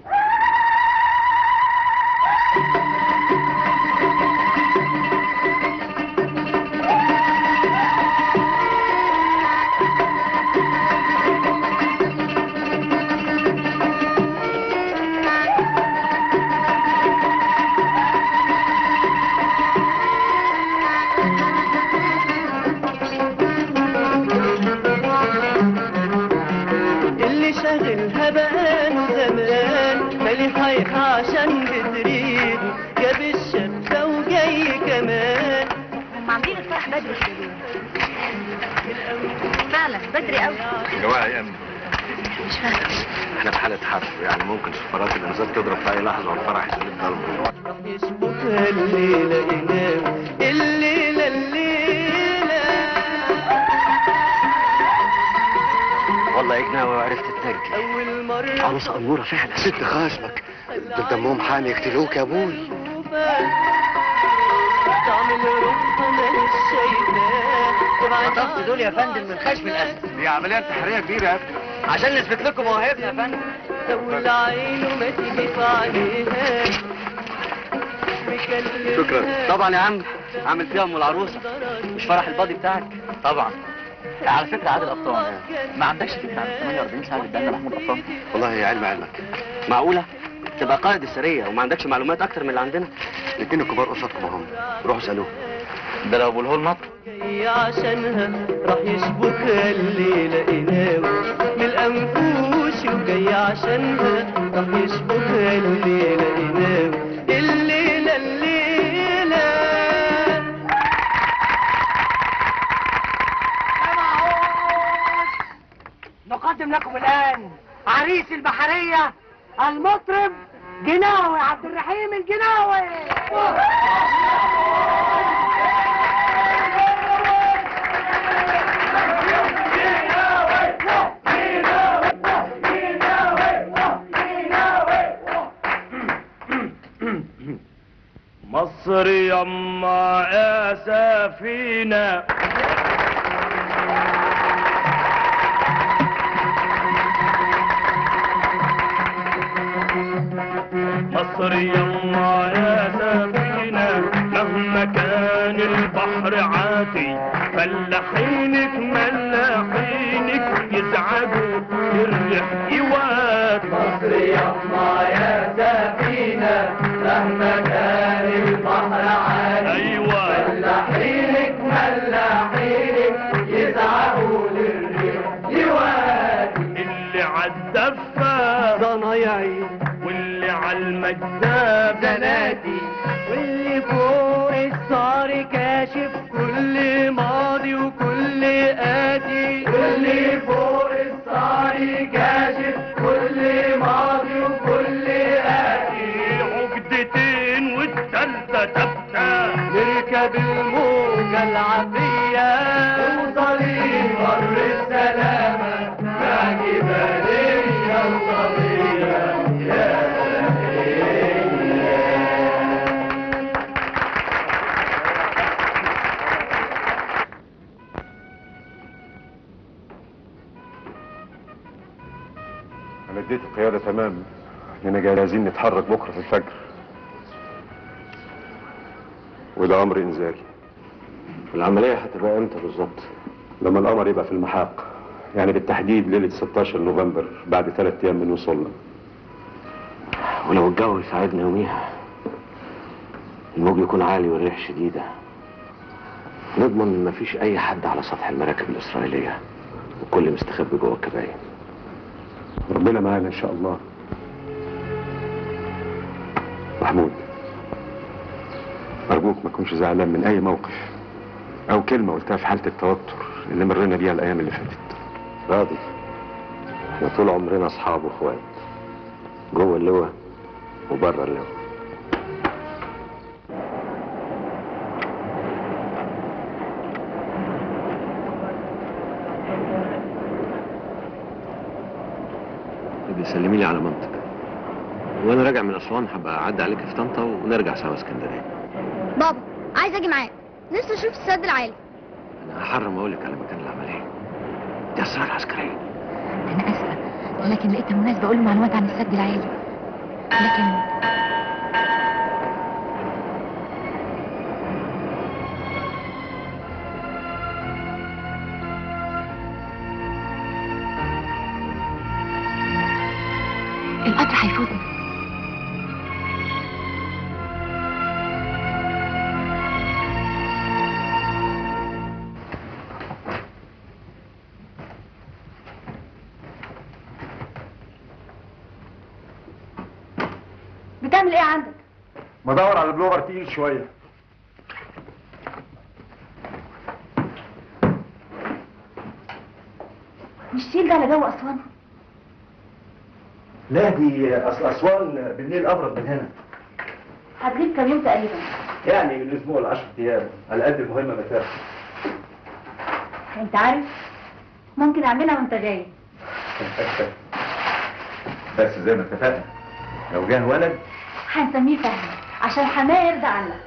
عشان بتريده جاب الشبكة وجاي كمان. هم عاملين الفرح بدري كده فعلا بدري قوي. جواها يا امن، مش فاهمة. احنا في حالة حرب، يعني ممكن سفارات الانذار تضرب في اي لحظة والفرح يسيب ضلمة. يشبكها الليلة ينام الليلة والله يا جناوي وعرفت التاج. أول مرة عروسة أمورة فعلا. ست خصمك دول دمهم حامي يقتلوك يا ابوي. تعمل روحها مالش شايفاه. خطفت دول يا فندم من خشم الاسد. دي عملية انتحارية كبيرة يا ابني عشان نثبت لكم مواهبنا يا فندم. دول عينه ما تيجي في عليها. شكرا. طبعا يا عم، عامل فيها ام العروسه. مش فرح البادي بتاعك؟ طبعا. على فكره عادل قبطان، ما عندكش فكره عن 48 ساعه اللي ادانا محمود قبطان؟ والله يا علمك. معقوله؟ تبقى قائد السريه وما عندكش معلومات اكتر من اللي عندنا؟ الاثنين الكبار قصادكم اهم، روحوا اسالوه. ده لو ابو الهول نط جاي عشانها راح يشبكها الليلة قناوي من الأنفوش وجاي عشانها راح يشبكها الليلة قناوي الليلة نقدم لكم الآن عريس البحرية المطرب جناوي عبد الرحيم الجناوي. مصر يما يا سفينة مصر يما يا سفينة مهما كان البحر عاتي فلاحينك ملاحينك يزعجوا الريح يوات مصر يما يا سفينة مهما كان البحر عاتي أيوة فلاحينك ملاحينك يزعجوا للريح يوات اللي عالدفة صنايعي واللي عالمجداب زناتي واللي فوق الصار كاشف كل ماضي وكل آتي واللي فوق الصار كاشف كل ماضي وكل آتي عقدتين والتالتة تبتة نركب الموجة العافية توصلي بر السلامة مع جبالية الطبيعة انا اديت القيادة تمام اننا جاهزين نتحرك بكرة في الفجر، وده امر انزالي. العملية هتبقى امتى بالظبط؟ لما القمر يبقى في المحاق، يعني بالتحديد ليلة 16 نوفمبر بعد 3 ايام من وصولنا. ولو الجو يساعدنا يوميها الموج يكون عالي والريح شديدة، نضمن ان مفيش اي حد على سطح المراكب الاسرائيلية وكل مستخبي جوه الكباين. ربنا معانا ان شاء الله. محمود ارجوك ما تكونش زعلان من اي موقف او كلمة قلتها في حالة التوتر اللي مرينا بيها الايام اللي فاتت. راضي، احنا طول عمرنا اصحاب واخوات جوه اللواء وبره اللواء. سلمي لي على مامتك، وانا راجع من اسوان هبقى اعدي عليك في طنطا ونرجع سوا اسكندريه. بابا عايز اجي معاك، نفسي اشوف السد العالي. انا هحرم اقول لك على مكان العمليه، دي اسرار عسكريه. انا اسفه لكن لقيتها مناسبه اقول معلومات عن السد العالي، لكن القطر هيفوتنا. بتعمل ايه عندك؟ بدور على بلوفر تقيل شوية. مش تقيل ده على جو اسوان؟ لا دي اسوان بالليل ابرد من هنا. هتغيب كام يوم تقريبا؟ يعني من اسبوع ل 10 ايام على قد المهمة بتاعتي. انت عارف ممكن اعملها وانت جاي. بس زي ما اتفقنا لو جه ولد هنسميه فهمي عشان حماه يرضى عنك.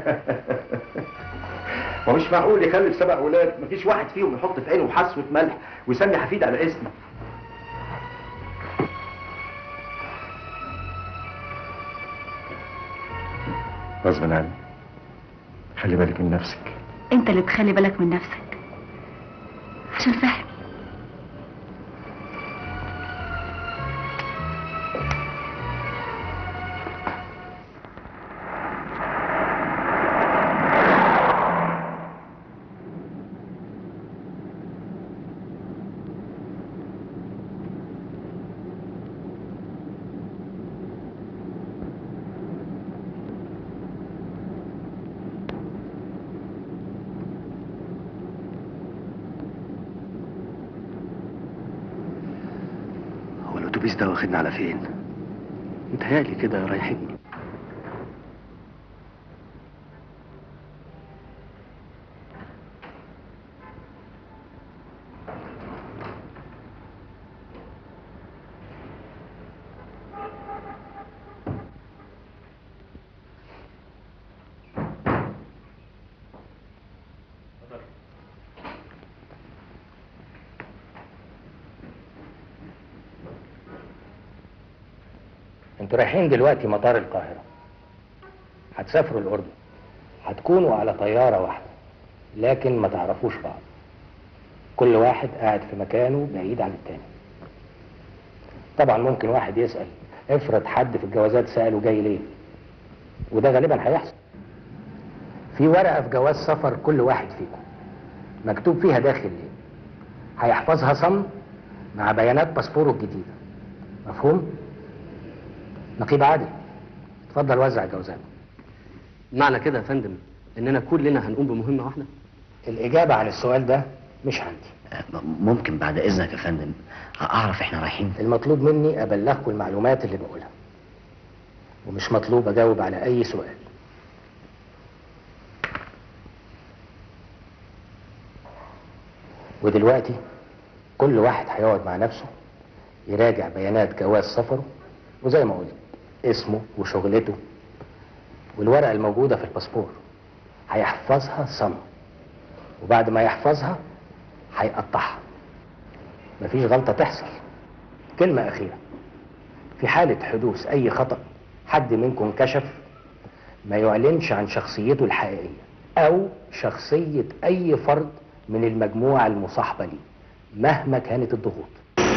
ومش معقول يخلف 7 اولاد مفيش واحد فيهم يحط في عينه حصوة ملح ويسمي حفيد على اسمه. غصب عني. خلي بالك من نفسك. انت اللي تخلي بالك من نفسك عشان فهمي. الاتوبيس ده واخدنا على فين؟ متهيألي كده رايحين. انتوا رايحين دلوقتي مطار القاهرة، هتسافروا الأردن، هتكونوا على طيارة واحدة لكن ما تعرفوش بعض، كل واحد قاعد في مكانه بعيد عن التاني. طبعا ممكن واحد يسأل، افرض حد في الجوازات سأله جاي ليه، وده غالبا هيحصل. في ورقة في جواز سفر كل واحد فيكم مكتوب فيها داخل ليه، هيحفظها صم مع بيانات باسبوره الجديدة. مفهوم؟ نقيب عادل، اتفضل وزع الجوازات. معنى كده يا فندم اننا كلنا هنقوم بمهمه واحده؟ الاجابه عن السؤال ده مش عندي. ممكن بعد اذنك يا فندم اعرف احنا رايحين؟ المطلوب مني ابلغكم المعلومات اللي بقولها، ومش مطلوب اجاوب على اي سؤال. ودلوقتي كل واحد هيقعد مع نفسه يراجع بيانات جواز سفره، وزي ما قلت اسمه وشغلته والورقة الموجودة في الباسبور، هيحفظها صم، وبعد ما يحفظها هيقطعها، مفيش غلطة تحصل. كلمة أخيرة، في حالة حدوث أي خطأ حد منكم كشف، ما يعلنش عن شخصيته الحقيقية أو شخصية أي فرد من المجموعة المصاحبة ليه مهما كانت الضغوط.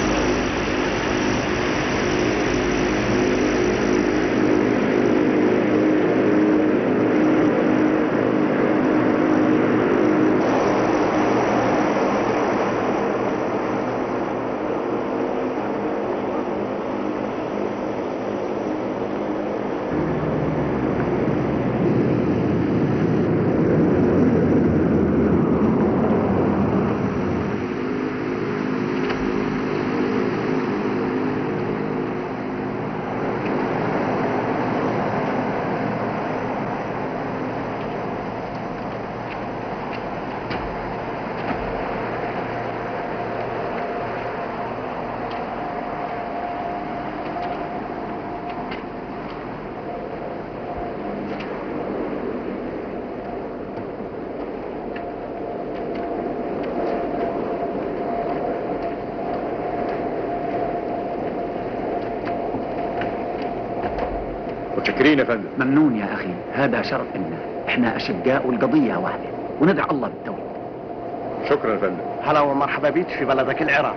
متشكرين يا فندم. ممنون يا أخي، هذا شرف لنا، إحنا أشقاء والقضية واحدة وندعو الله بالتوفيق. شكرا يا فندم. هلا ومرحبا بيك في بلدك العراق.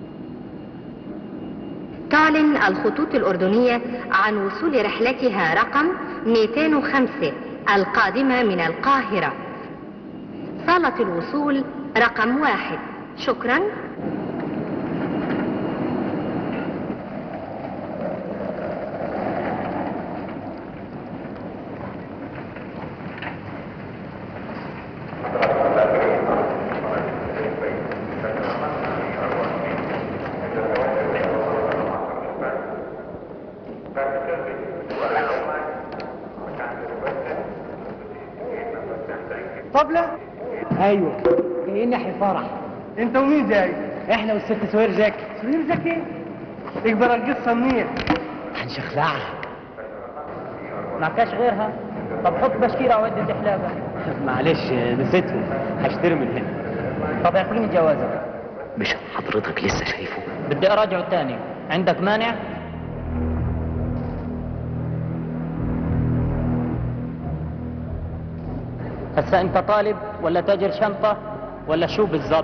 تعلن الخطوط الأردنية عن وصول رحلتها رقم 205 القادمة من القاهرة. صالة الوصول رقم 1. شكرا. طبلة؟ ايوه جايين ناحية فرح. انت ومين جاي؟ احنا والست سوير زكي. سوير زكي؟ يكبر القصة منين؟ هنشخلعها. معكاش غيرها؟ طب حط بشكيرة وعدة حلاقة. معلش نسيتهم، هشتري من هنا. طب اعطيني جوازك. مش حضرتك لسه شايفه؟ بدي اراجعه تاني، عندك مانع؟ هسا انت طالب ولا تاجر شنطة ولا شو بالظبط؟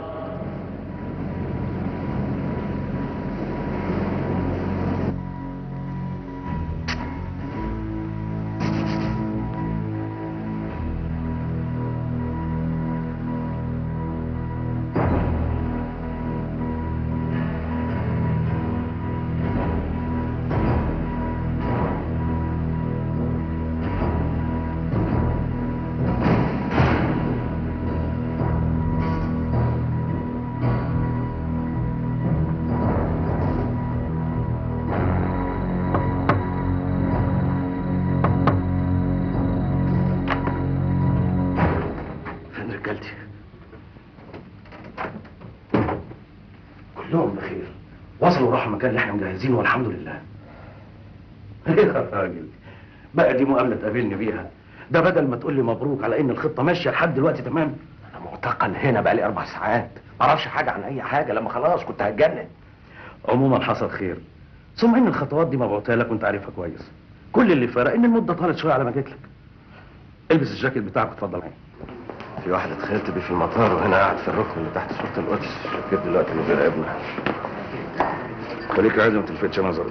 كلهم بخير، وصلوا وراحوا المكان اللي احنا مجهزينه والحمد لله. ايه يا راجل، بقى دي مقابله تقابلني بيها؟ ده بدل ما تقول لي مبروك على ان الخطه ماشيه لحد دلوقتي تمام. انا معتقل هنا بقالي 4 ساعات، ما اعرفش حاجه عن اي حاجه، لما خلاص كنت هتجنن. عموما حصل خير، ثم ان الخطوات دي مبعوتها لك وانت عارفها كويس. كل اللي فرق ان المده طالت شويه على ما جيت لك. البس الجاكيت بتاعك واتفضل معايا. في واحد اتخيلت بيه في المطار وهنا قاعد في الركن اللي تحت صورة القدس، فكرت دلوقتي انه بيراقبنا. خليك عايز ما تلفتش نظري.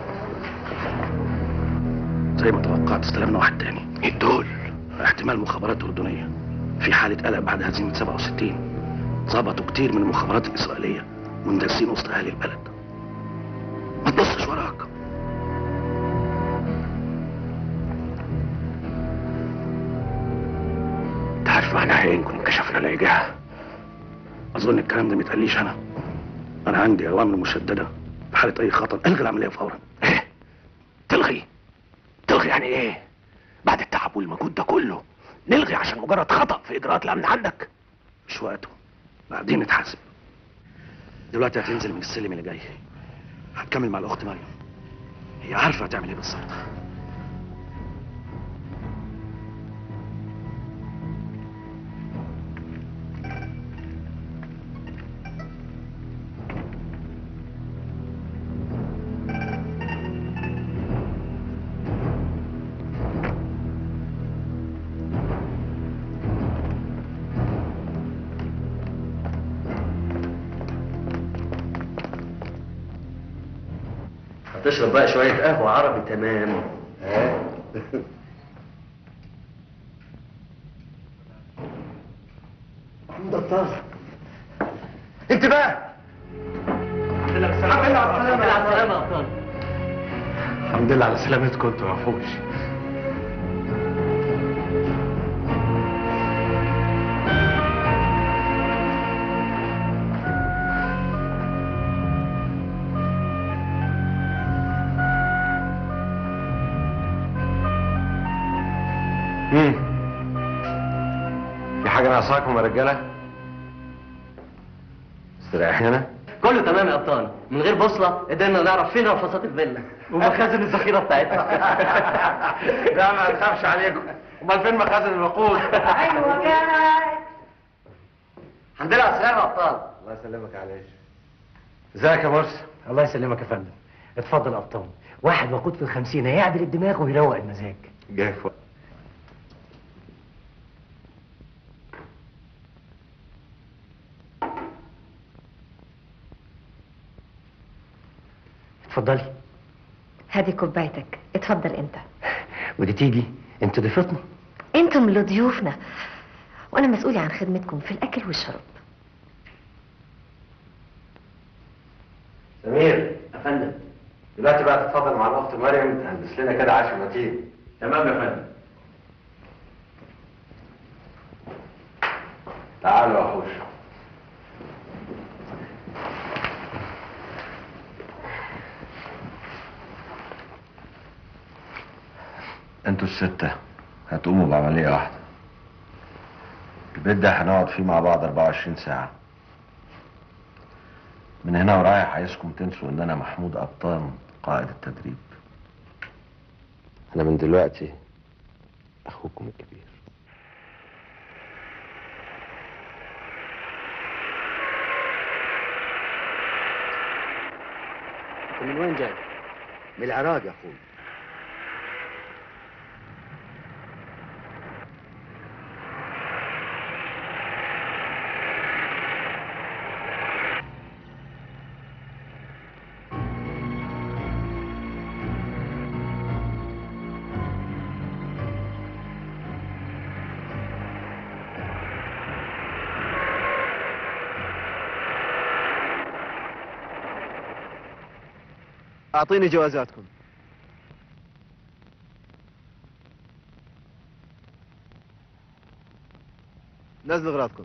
زي ما توقعت استلمنا واحد تاني. مين دول؟ احتمال مخابرات أردنية. في حالة قلق بعد هزيمة 67. ظبطوا كتير من المخابرات الإسرائيلية ومندسين وسط أهالي البلد. ما تبصش وراك. انت عارف معناها ايه نكون انكشفنا لاي جهة؟ أظن الكلام ده ما يتقاليش أنا عندي أوامر مشددة في حالة أي خطر ألغي العملية فورا. ايه؟ تلغي يعني ايه؟ بعد التعب والمجهود ده كله نلغي عشان مجرد خطأ في إجراءات الأمن عندك؟ مش وقته، بعدين نتحاسب. دلوقتي هتنزل من السلم اللي جاي، هتكمل مع الأخت مريم، هي عارفة هتعمل ايه بالظبط. هتشرب بقى شوية قهوة عربي تمام. ها؟ محمود أبطال، انتباه! الحمد لله على السلامة يا أبطال. الحمد لله على سلامتكم انتوا يا وحوش. في حاجة ناقصاكم يا رجالة؟ استريح هنا؟ كله تمام يا ابطال، من غير بوصله قدرنا نعرف فين رفصات الفيلا ومخازن الذخيره بتاعتها. لا ما نخافش عليكم، امال فين مخازن الوقود؟ ايوه كده. الحمد لله على السلامه يا ابطال. الله يسلمك يا علاش. ازيك يا مرسي؟ الله يسلمك يا فندم. اتفضل يا ابطال، واحد وقود في ال50 هيعدل الدماغ ويروق المزاج. جاي في وقت. اتفضلي. هذه كوبايتك، اتفضل انت. ودي تيجي، انتوا ضيفتنا. انتم اللي ضيوفنا، وانا مسؤولة عن خدمتكم في الاكل والشرب. سمير يا فندم. دلوقتي بقى تتفضل مع الاخت مريم تهندس لنا كده عشاء متين. تمام يا فندم. تعالوا يا وحوش. انتوا الستة هتقوموا بعملية واحدة. البيت ده هنقعد فيه مع بعض 24 ساعة. من هنا ورايح عايزكم تنسوا ان انا محمود أبطال قائد التدريب. انا من دلوقتي اخوكم الكبير. انت من وين جاي؟ من العراق يا اخوي. أعطيني جوازاتكم. نزلوا اغراضكم.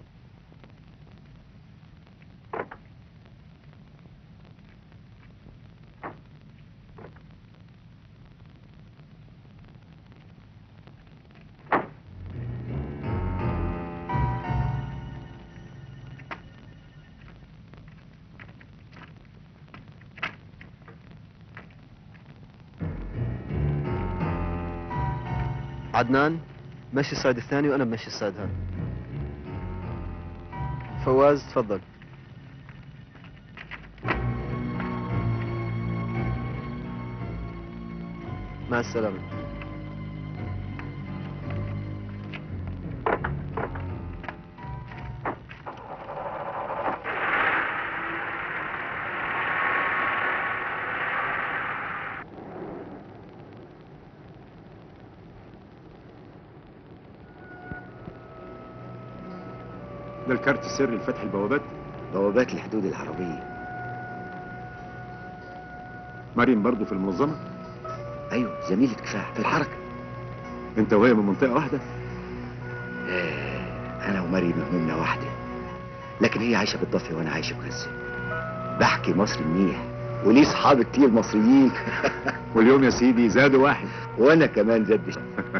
عدنان مشي الصعيد الثاني وانا بمشي الصعيد هذا. فواز تفضل. مع السلامة. ده الكارت السري لفتح البوابات؟ بوابات الحدود العربية. مريم برضو في المنظمة؟ ايوه، زميلة كفاح في الحركة. انت وهي من منطقة واحدة؟ انا ومريم همومنا واحدة، لكن هي عايشة بالضفة وانا عايشة بغزة. بحكي مصري منيح وليه صحاب كتير مصريين. واليوم يا سيدي زادوا واحد. وانا كمان زدت.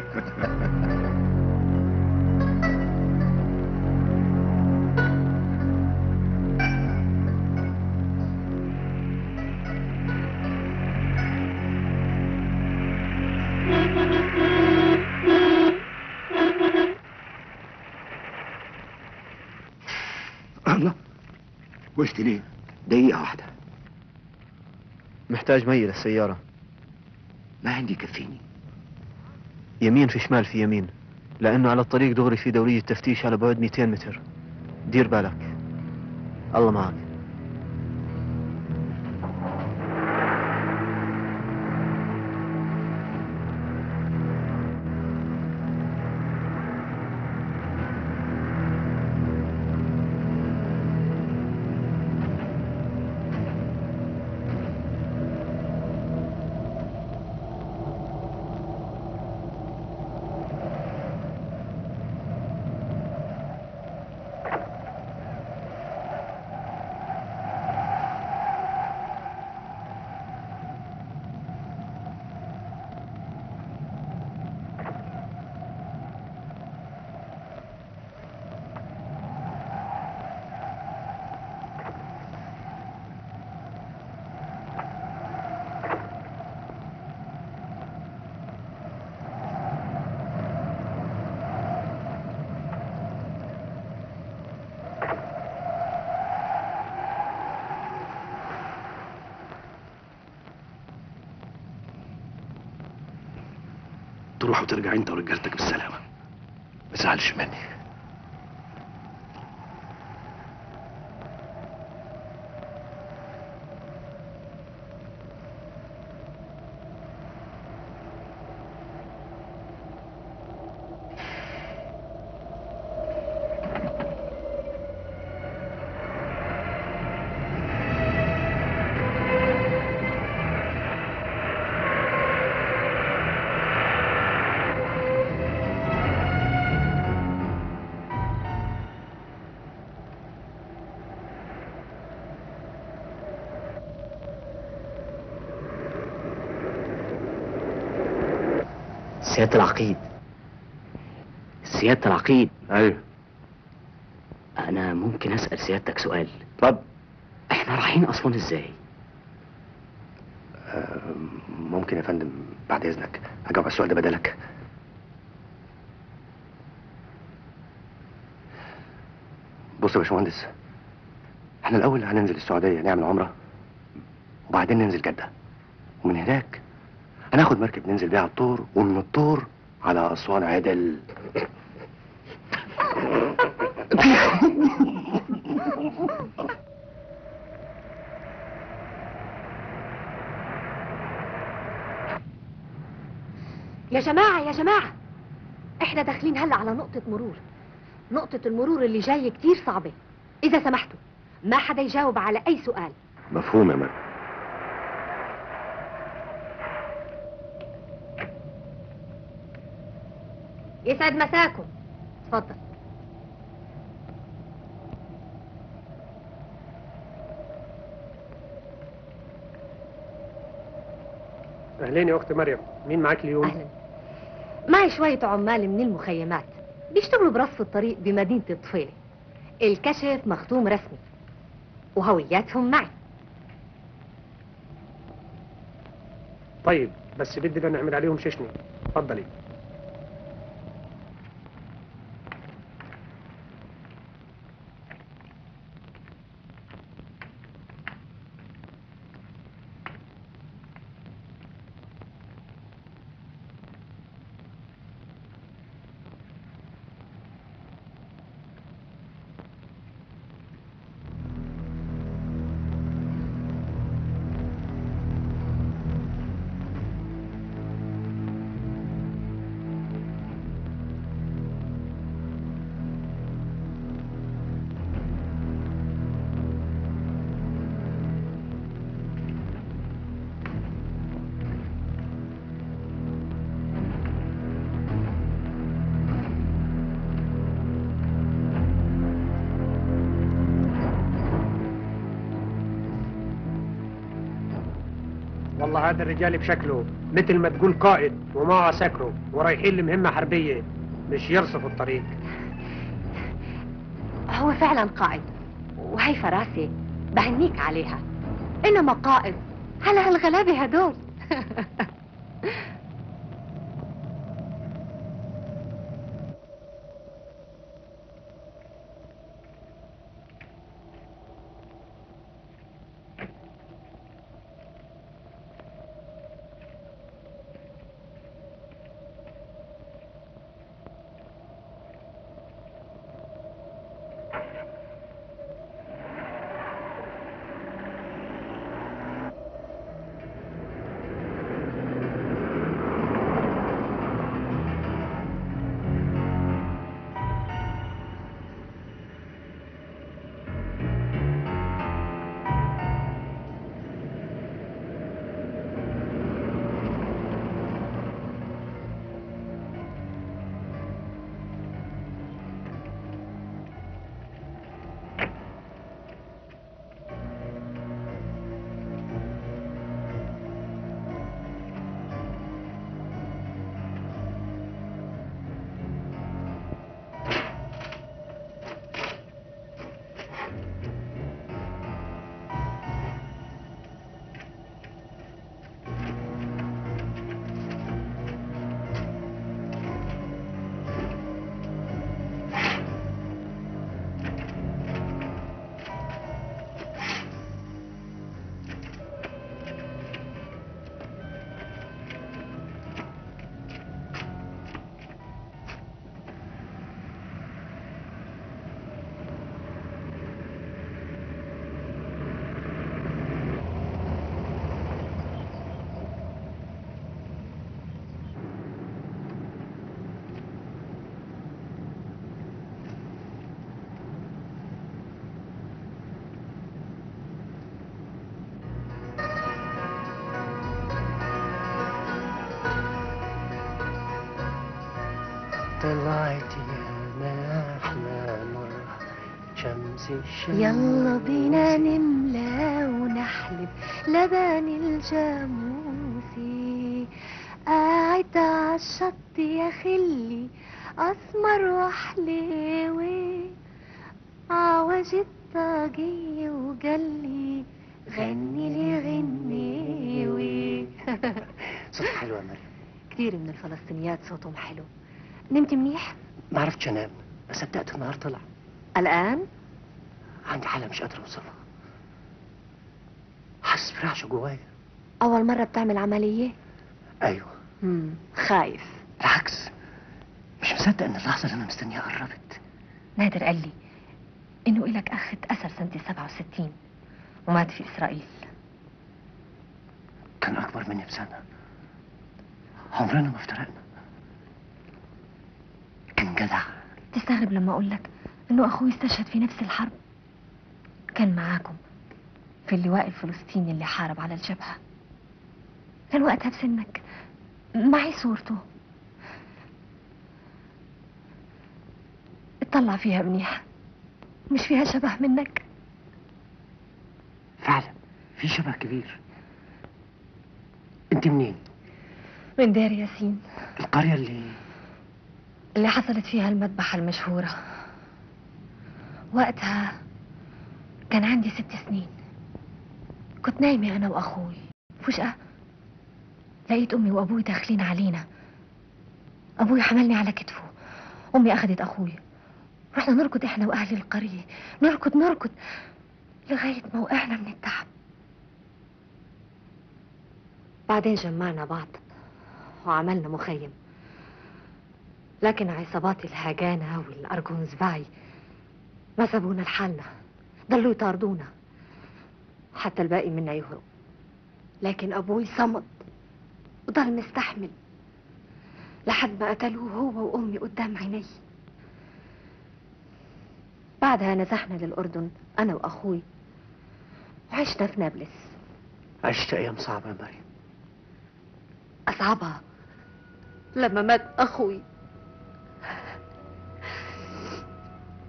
الله، وقفت ليه؟ دقيقة واحدة. محتاج مي للسيارة. ما عندي كفيني. يمين في شمال في يمين، لأنه على الطريق دغري في دورية تفتيش على بعد 200 متر. دير بالك. الله معك. تروح وترجع انت ورجالتك بالسلامه. ما تزعلش مني. سيادة العقيد. سيادة العقيد. ايوه. أنا ممكن أسأل سيادتك سؤال؟ اتفضل. إحنا رايحين أسوان إزاي؟ ممكن يا فندم بعد اذنك اجاوب على السؤال ده بدلك؟ بص يا باشمهندس، احنا الاول هننزل السعوديه نعمل عمره، وبعدين ننزل جده، ومن هناك هناخد مركب ننزل بيها على الطور، ومن الطور على اسوان عدل. يا جماعة يا جماعة، احنا داخلين هلا على نقطة مرور. نقطة المرور اللي جاية كتير صعبة. إذا سمحتوا ما حدا يجاوب على أي سؤال. مفهوم يا مريم. يسعد مساكم. اتفضل. اهلين يا اخت مريم، مين معاك اليوم؟ أهلا. معي شوية عمال من المخيمات بيشتغلوا برصف الطريق بمدينة الطفيلة. الكشف مختوم رسمي وهوياتهم معي. طيب بس بدنا نعمل عليهم ششني. اتفضلي. والله هذا الرجال بشكله مثل ما تقول قائد ومعه عساكره ورايحين لمهمة حربية، مش يرصفوا الطريق. هو فعلا قائد، وهي فراسة بهنيك عليها، إنما قائد على هالغلابة هدول. طلعت يا أحلى مرة شمس الشمس. يلا بينا نملى ونحلب لبن الجاموسي، قاعد عالشط يا خلي أسمر وحليوي، عوج الطاقية وقالي غني لي غنيوي. صوت حلو يا مريم. كتير من الفلسطينيات صوتهم حلو. نمت منيح؟ ما عرفتش انام، ما صدقت النهار طلع. الآن؟ عندي حالة مش قادر اوصفها، حاسس برعشة جوايا. أول مرة بتعمل عملية؟ ايوه. خايف؟ بالعكس، مش مصدق ان اللحظة اللي انا مستنيها قربت. نادر قال لي إنه إلك أخ اتأسر سنة 67 ومات في إسرائيل. كان أكبر مني بسنة، عمرنا ما افترقنا، كان جدع. تستغرب لما أقول لك إنه أخوي استشهد في نفس الحرب، كان معاكم في اللواء الفلسطيني اللي حارب على الجبهة، كان وقتها بسنك، معي صورته. اطلع فيها منيح، مش فيها شبه منك؟ فعلا في شبه كبير. انت منين؟ من دير ياسين، القرية اللي حصلت فيها المذبحة المشهورة. وقتها كان عندي 6 سنين، كنت نايمة أنا وأخوي، فجأة لقيت أمي وأبوي داخلين علينا. أبوي حملني على كتفه، أمي أخذت أخوي، رحنا نركض إحنا وأهل القرية، نركض لغاية ما وقعنا من التعب. بعدين جمعنا بعض وعملنا مخيم، لكن عصابات الهاجانة والأرجونزباي ما سابونا لحالنا، ضلوا يطاردونا حتى الباقي منا يهرب، لكن أبوي صمد وضل مستحمل لحد ما قتلوه هو وأمي قدام عيني. بعدها نزحنا للأردن أنا وأخوي وعشنا في نابلس. عشت أيام صعبة يا مريم. أصعبها لما مات أخوي.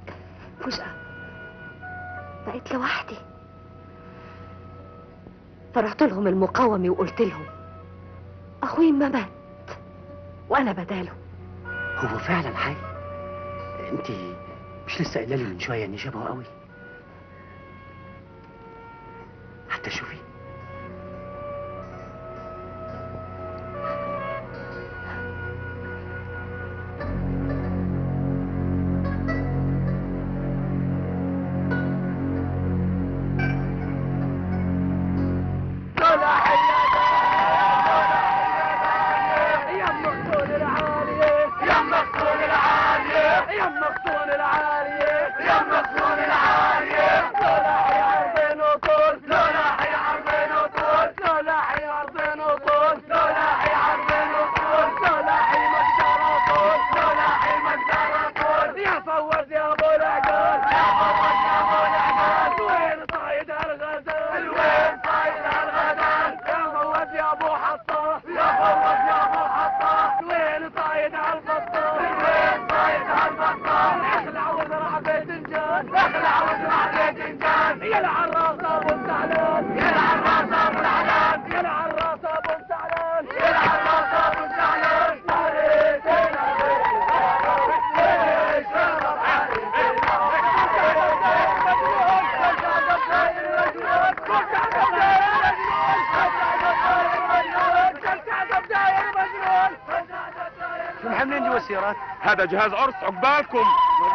فجأة بقيت لوحدي، فرحت لهم المقاومة وقلت لهم اخوي ما مات وانا بداله. هو فعلا حي؟ انت مش لسه قايله لي من شويه اني شبهه قوي؟ حتى شوفي. هذا جهاز عرس عقبالكم.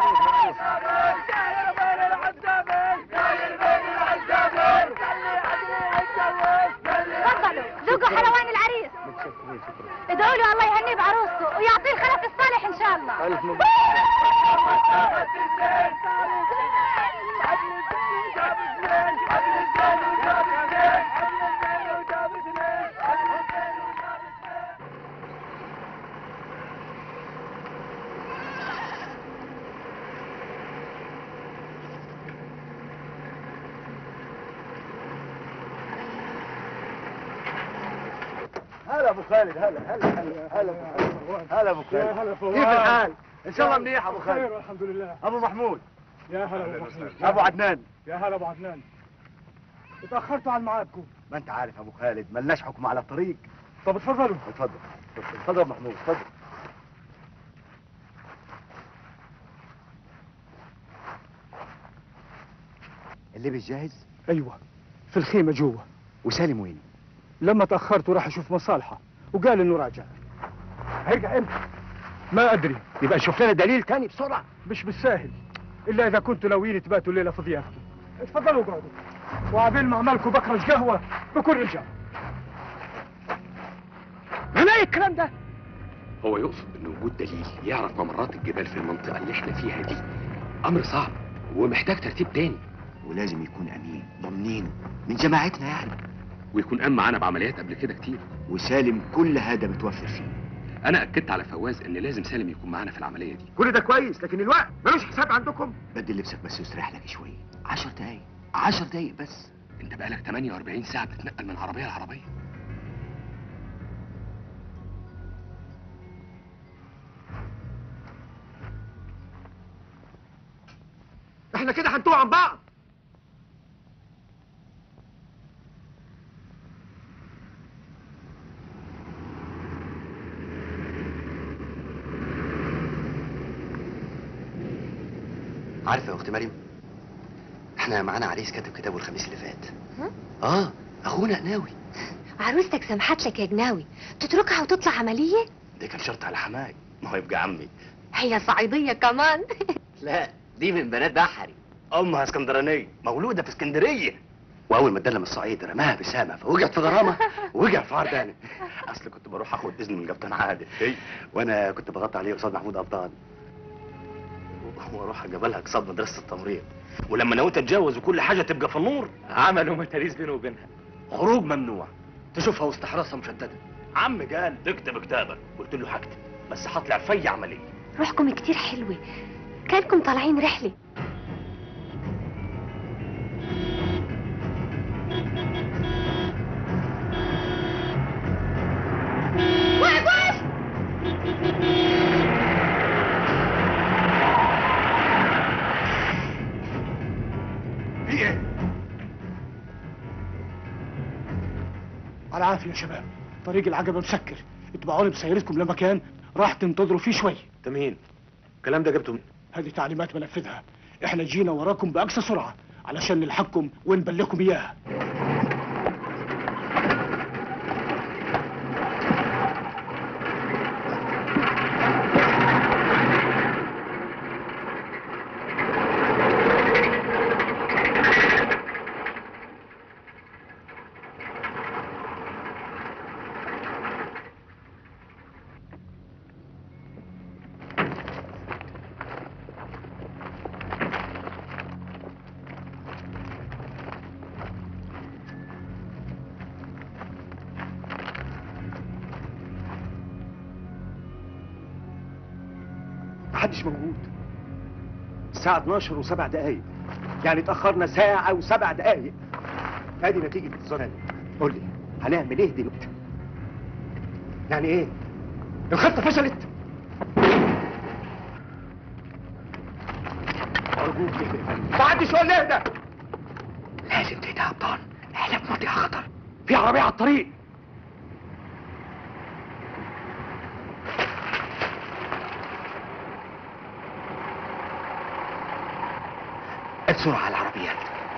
تفضلوا ذوقوا حلوان العريس. ادعوا له الله يهنيه بعروسته ويعطيه الخلف الصالح ان شاء الله. الف مبروك. هلا ابو خالد. هلا ابو خالد. كيف الحال؟ ان شاء الله منيح ابو خالد. خير الحمد لله. ابو محمود. يا هلا ابو محمود. ابو عدنان. يا هلا ابو عدنان. اتاخرتوا عن ميعادكم. ما انت عارف ابو خالد ملناش حكم على الطريق. طب اتفضلوا. اتفضل يا محمود اتفضل. اللبس جاهز؟ ايوه في الخيمه جوه. وسالم وين؟ لما تاخرت وراح اشوف مصالحه وقال انه راجع. هيرجع امتى؟ ما ادري. يبقى نشوف لنا دليل تاني بسرعه. مش بالساهل الا اذا كنتوا ناويين تباتوا الليله في ضيافته. اتفضلوا اقعدوا وعبين ما عملكم بكرج قهوه بكل رجال. ما الكلام ده؟ هو يقصد ان وجود دليل يعرف ممرات الجبال في المنطقه اللي احنا فيها دي امر صعب ومحتاج ترتيب تاني. ولازم يكون امين ضامنينه من جماعتنا يعني، ويكون قام معانا بعمليات قبل كده كتير. وسالم كل هذا متوفر فيه. انا اكدت على فواز ان لازم سالم يكون معانا في العمليه دي. كل ده كويس لكن الوقت ملوش حساب عندكم. بدل لبسك بس واستريح لك شويه. 10 دقايق 10 دقايق بس. انت بقالك 48 ساعه بتتنقل من عربيه لعربيه. احنا كده هنتوه عن بعض. عارفه يا اخت مريم، احنا معانا عريس كاتب كتابه الخميس اللي فات. اخونا قناوي. عروستك سمحت لك يا جناوي تتركها وتطلع عمليه؟ ده كان شرط على حماي، ما هو يبقى عمي. هي صعيديه كمان. لا دي من بنات بحري، امها اسكندرانيه مولوده في اسكندريه، واول ما اتدلى من الصعيد رماها بسامه فوقعت في غرامه ووقع في عار تاني. اصل كنت بروح اخد اذن من الكابتن عادل وانا كنت بغطي عليه قصاد محمود ابطال، واروح اجابلها قصاد مدرسه التمريض، ولما نويت اتجوز وكل حاجه تبقى في النور عملوا متاريس بينه وبينها. خروج ممنوع، تشوفها وسط حراسه مشدده. عم قال تكتب كتابك، قلت له هكتب بس هطلع في عمليه. روحكم كتير حلوه، كانكم طالعين رحله. وقف في ايه؟ على عافيه يا شباب، طريق العجبه مسكر، اتبعوني بسيارتكم لمكان راح تنتظروا فيه شويه. تمين. الكلام ده جبته منين؟ هذه تعليمات بنفذها، احنا جينا وراكم باقصى سرعه علشان نلحقكم ونبلغكم اياها. محدش موجود. الساعة 12 و7 دقايق، يعني اتأخرنا ساعة و7 دقايق. ادي نتيجة انتظارنا. قول لي هنعمل ايه دلوقتي؟ يعني ايه؟ الخطة فشلت؟ أرجوك اهدى يا فندم، محدش يقول لي اهدى. لازم تهدى يا ابطال، احنا في منطقة خطر، في عربية على الطريق. بسرعة على العربيات.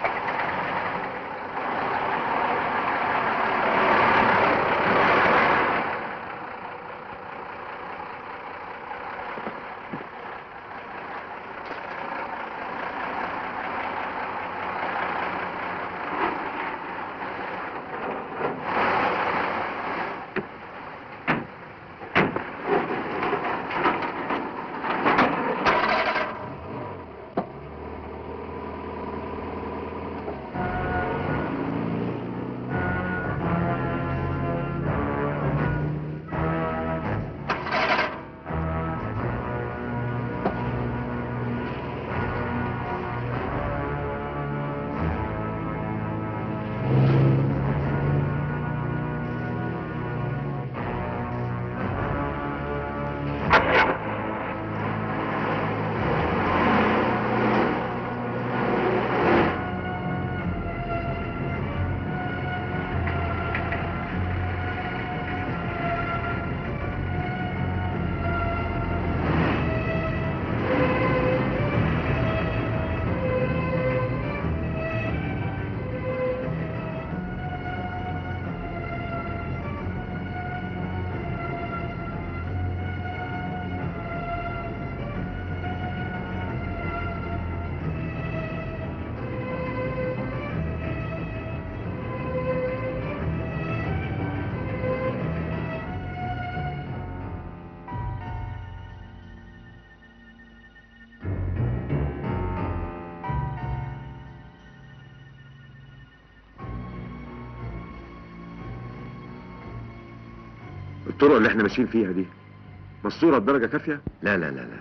الطرق اللي احنا ماشيين فيها دي مستورة بدرجة كافية؟ لا لا لا لا،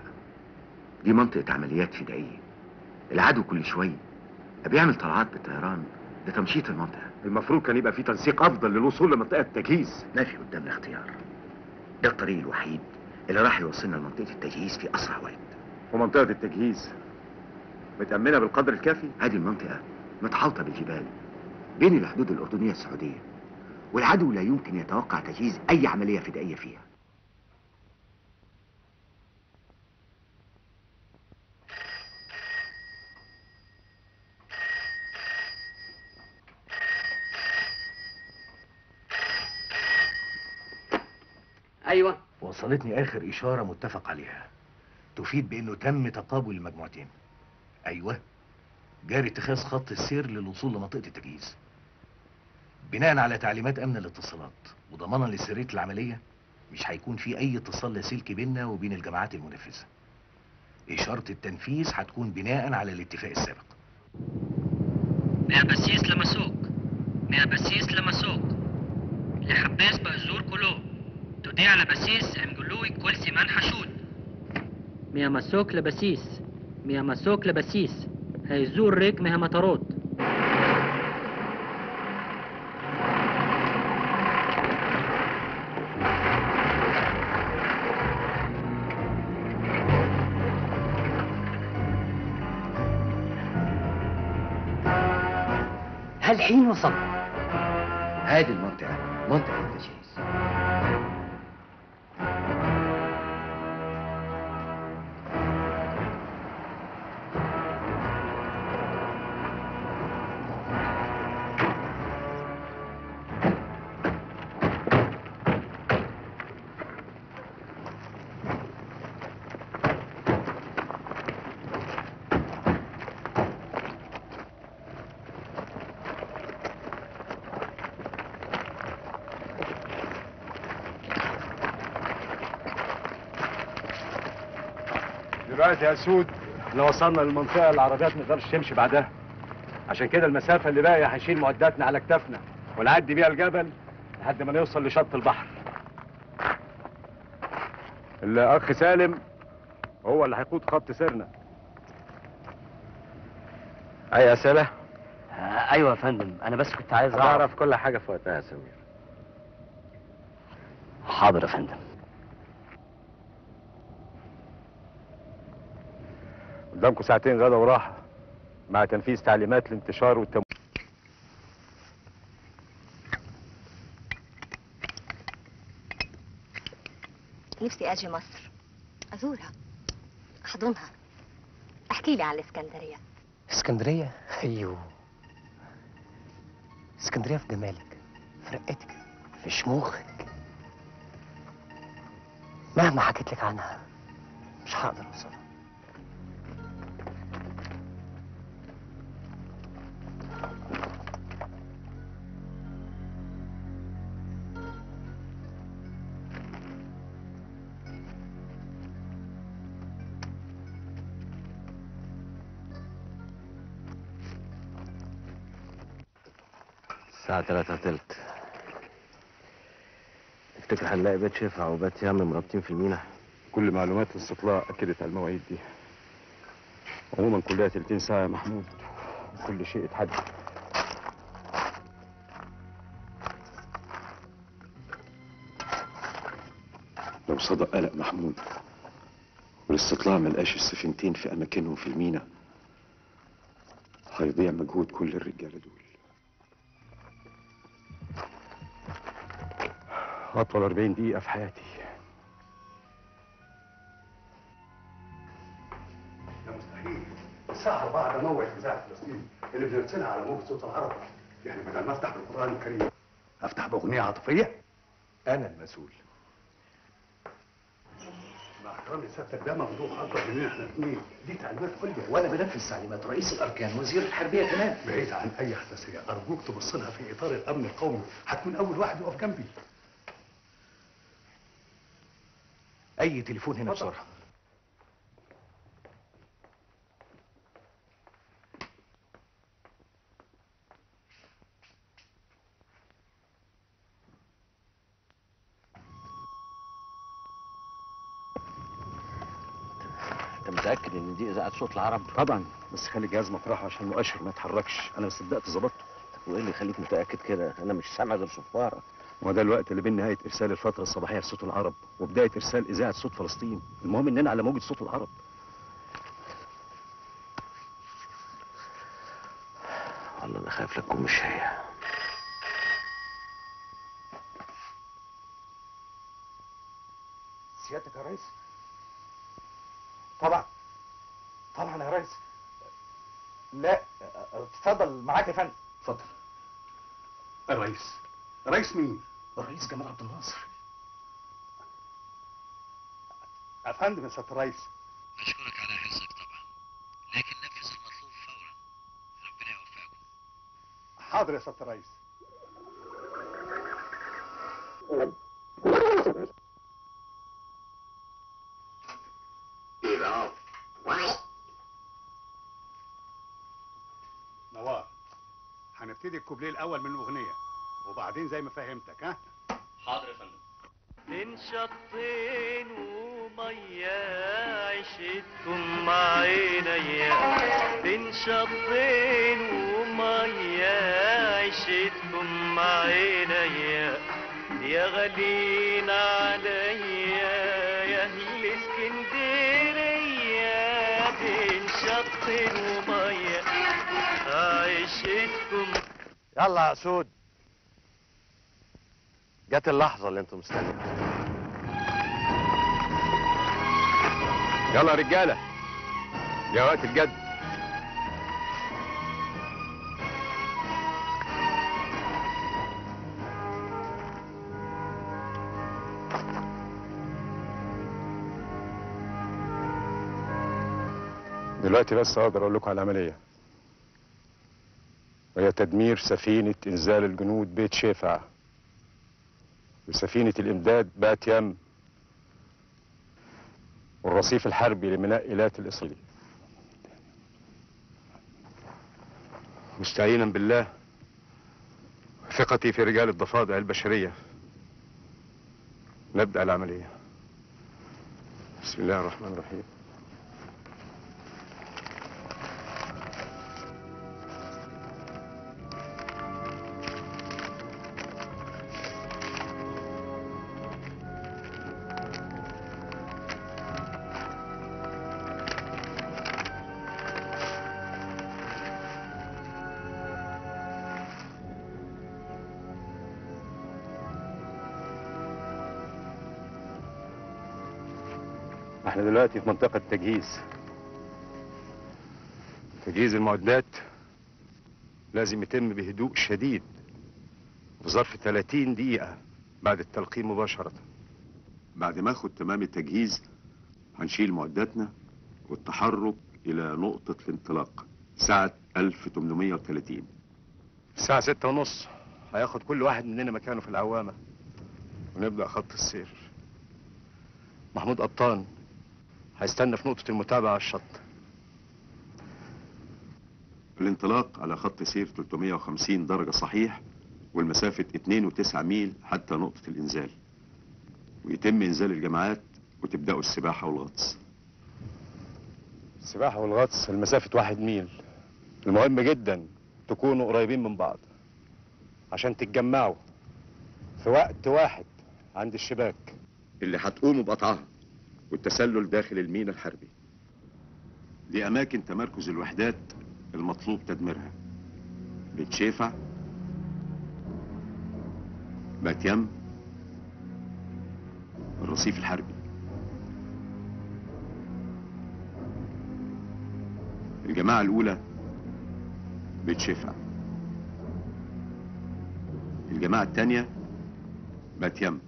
دي منطقة عمليات فدائية. العدو كل شوية بيعمل طلعات بالطيران لتمشيط المنطقة. المفروض كان يبقى في تنسيق أفضل للوصول لمنطقة التجهيز. ما في قدامنا اختيار، ده الطريق الوحيد اللي راح يوصلنا لمنطقة التجهيز في أسرع وقت. ومنطقة التجهيز متأمنة بالقدر الكافي؟ هذه المنطقة متحوطة بالجبال بين الحدود الأردنية السعودية، والعدو لا يمكن يتوقع تجهيز أي عملية فدائية فيها. ايوه، وصلتني اخر اشاره متفق عليها تفيد بانه تم تقابل المجموعتين. ايوه، جاري اتخاذ خط السير للوصول لمنطقه التجهيز بناء على تعليمات امن الاتصالات، وضمانا لسريه العمليه مش هيكون في اي اتصال لاسلكي بيننا وبين الجماعات المنفذه. اشاره التنفيذ هتكون بناء على الاتفاق السابق. مئة بسيس لمسوك، مئة بسيس لمسوك، لحباس بأزور كلو تودي على بسيس امجلوي كل سيمان حشود. مئة مسوك لبسيس، مئة مسوك لبسيس، هيزور ريك مها مطارات. هالحين وصلنا. هذه المنطقة منطقة التجهيز. دلوقتي يا سود احنا وصلنا للمنطقة اللي العربيات ما تقدرش تمشي بعدها. عشان كده المسافة اللي باقية هنشيل معداتنا على كتافنا ونعدي بيها الجبل لحد ما نوصل لشط البحر. الأخ سالم هو اللي هيقود خط سيرنا. أي أسئلة؟ ايوه يا فندم، انا بس كنت عايز أعرف كل حاجة في وقتها يا سمير. حاضر يا فندم. قدامكم ساعتين غدا وراحة مع تنفيذ تعليمات الانتشار والتمويل. نفسي اجي مصر ازورها احضنها. احكي لي عن الاسكندريه. اسكندريه؟ ايوه، اسكندريه في جمالك، في رقتك، في شموخك. مهما حكيت لك عنها مش هقدر اوصلها. الساعة 3:15. تفتكر هنلاقي بيت شفا او بيت يم مرابطين في المينا؟ كل معلومات الاستطلاع اكدت على المواعيد دي. عموما كلها 30 ساعة يا محمود، وكل شيء اتحدد. لو صدق قلق محمود والاستطلاع ما لقاش السفينتين في اماكنهم في المينا، هيضيع مجهود كل الرجاله دول. اطول 40 دقيقة في حياتي. ده مستحيل. الساعة 4 ده موعد إذاعة فلسطين اللي بنرسلها على موجة صوت العرب. يعني بدل ما افتح بالقرآن الكريم افتح بأغنية عاطفية؟ أنا المسؤول. مع احترامي لسيادتك ده موضوع أكبر مننا احنا الاثنين، دي تعليمات عليا وأنا بنفذ تعليمات رئيس الأركان وزير الحربية كمان. بعيد عن أي حساسية، أرجوك تبص لها في إطار الأمن القومي، هتكون أول واحد يقف جنبي. أي تليفون هنا بسرعة. انت متأكد ان دي اذاعة صوت العرب؟ طبعا، بس خلي الجهاز مطرحه عشان المؤشر ما يتحركش. انا ما صدقت ظبطته. طب وايه اللي يخليك متأكد كده؟ انا مش سامع غير صفارة. وده الوقت اللي بين نهاية إرسال الفترة الصباحية لصوت العرب وبداية إرسال إذاعة صوت فلسطين. المهم إننا على موجة صوت العرب. والله أنا خايف لا تكون مش هي. سيادتك يا ريس؟ طبعا طبعا يا ريس. لا اتفضل معاك يا فندم. اتفضل. الرئيس. رئيس مين؟ الرئيس جمال عبد الناصر. يا فندم يا سيادة الرئيس. أشكرك على حرصك طبعا، لكن نفذ المطلوب فورا. ربنا يوفقكم. حاضر يا سيادة الرئيس. نوار، هنبتدي الكوبليه الأول من الأغنية وبعدين زي ما فهمتك. ها؟ حاضر يا فندم. بين شطين ومية عشتكم مع عينيا، بين شطين ومية عشتكم مع عينيا، يا غالين عليا يا اهل اسكندرية، بين شطين ومية عشتكم. يلا يا سود، جت اللحظة اللي انتم مستنيين. يلا يا رجالة، يا وقت الجد. دلوقتي بس اقدر اقول لكم على العمليه، وهي تدمير سفينه انزال الجنود بيت شيفع وسفينه الامداد بات يم والرصيف الحربي لميناء ايلات الاسرائيلي. مستعينا بالله ثقتي في رجال الضفادع البشريه نبدا العمليه. بسم الله الرحمن الرحيم. احنا دلوقتي في منطقة تجهيز المعدات لازم يتم بهدوء شديد في ظرف 30 دقيقة بعد التلقيم مباشرة. بعد ما اخد تمام التجهيز هنشيل معداتنا والتحرك الى نقطة الانطلاق ساعة 1830. الساعة 6:30 هياخد كل واحد مننا مكانه في العوامة ونبدأ خط السير. محمود قطان هيستنى في نقطة المتابعة على الشط. الانطلاق على خط سير 350 درجة صحيح والمسافة 2.9 ميل حتى نقطة الإنزال، ويتم إنزال الجماعات وتبدأوا السباحة والغطس. السباحة والغطس المسافة 1 ميل. المهم جدا تكونوا قريبين من بعض عشان تتجمعوا في وقت واحد عند الشباك اللي هتقوموا بقطعها والتسلل داخل الميناء الحربي. دي أماكن تمركز الوحدات المطلوب تدميرها: بيت شيفع، بات يم، الرصيف الحربي. الجماعة الأولى بيت شيفع، الجماعة الثانية بات يم،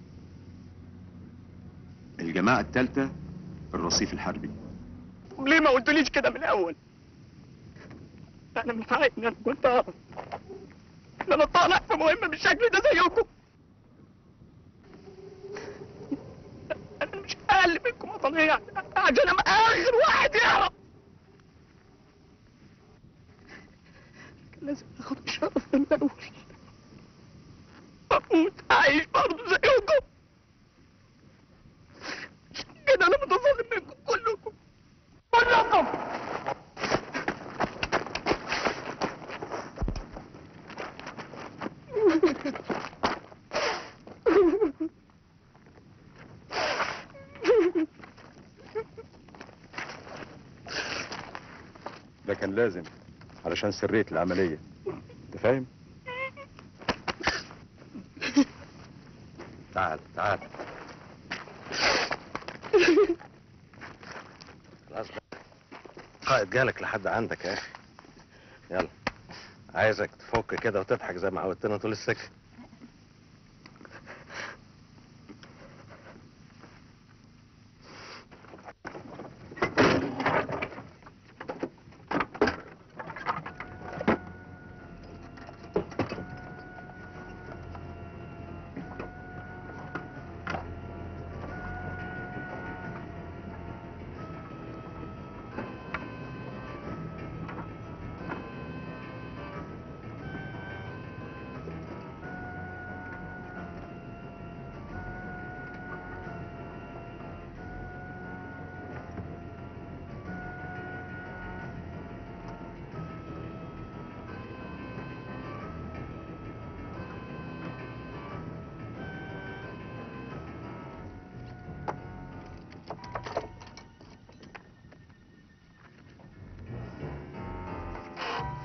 الجماعة الثالثة الرصيف الحربي. ليه ما قلتليش كده من الاول؟ انا من حقي ان انا كنت اعرف ان انا طالع في مهمه بالشكل ده زيكم. انا مش اقل منكم وطنيه عشان ابقى اخر واحد يعرف. كان لازم اخد الشرف من الاول اموت عايش برضه زيكم. كده انا متظلم منكم كلكم. ده كان لازم علشان سرية العملية، انت فاهم؟ تعال تعال. خلاص بقى، القائد جالك لحد عندك يا اخي. يلا عايزك تفك كده وتضحك زي ما عودتنا طول السكة.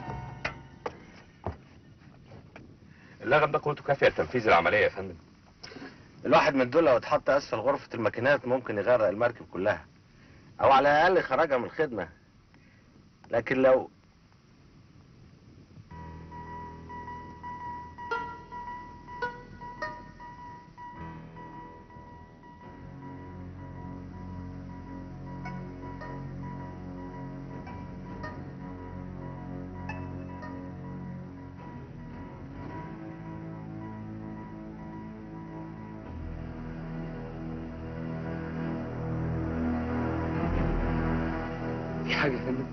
اللغم ده قوته كافيه لتنفيذ العمليه يا فندم. الواحد من دول لو اتحط اسفل غرفة الماكينات ممكن يغرق المركب كلها، او على الاقل يخرجها من الخدمة. لكن لو في حاجة يا فندم؟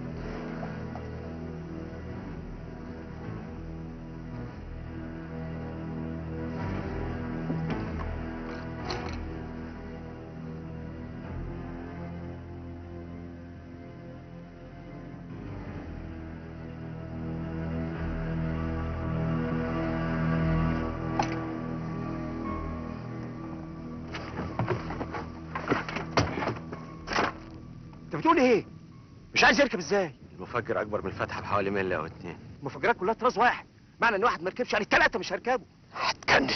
انت بتقول ايه؟ مش عايز يركب ازاي؟ المفجر اكبر من الفتحة بحوالي ملي او 2. المفجرات كلها طراز واحد، معنى ان واحد ما ركبش يعني الثلاثه مش هيركبوا. هتجنن.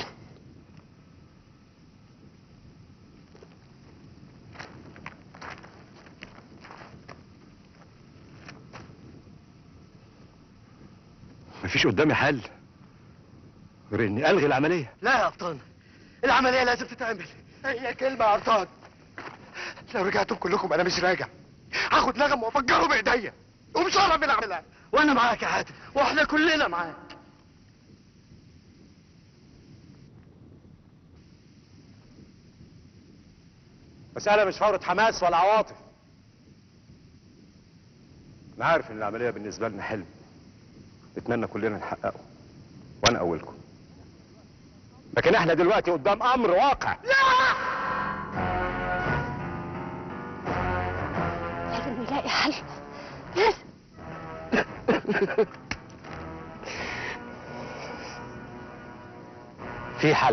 مفيش قدامي حل غير اني الغي العمليه. لا يا ابطال، العمليه لازم تتعمل، هي كلمه يا ابطال. لو رجعتم كلكم انا مش راجع، هاخد لغم وافجره بايديا ومش هعرف مين اعملها. وانا معاك يا عادل، واحنا كلنا معاك. مسألة مش ثورة حماس ولا عواطف. أنا عارف إن العملية بالنسبة لنا حلم، نتمنى كلنا نحققه، وأنا أولكم. لكن إحنا دلوقتي قدام أمر واقع. لازم نلاقي حل، لازم. في حل.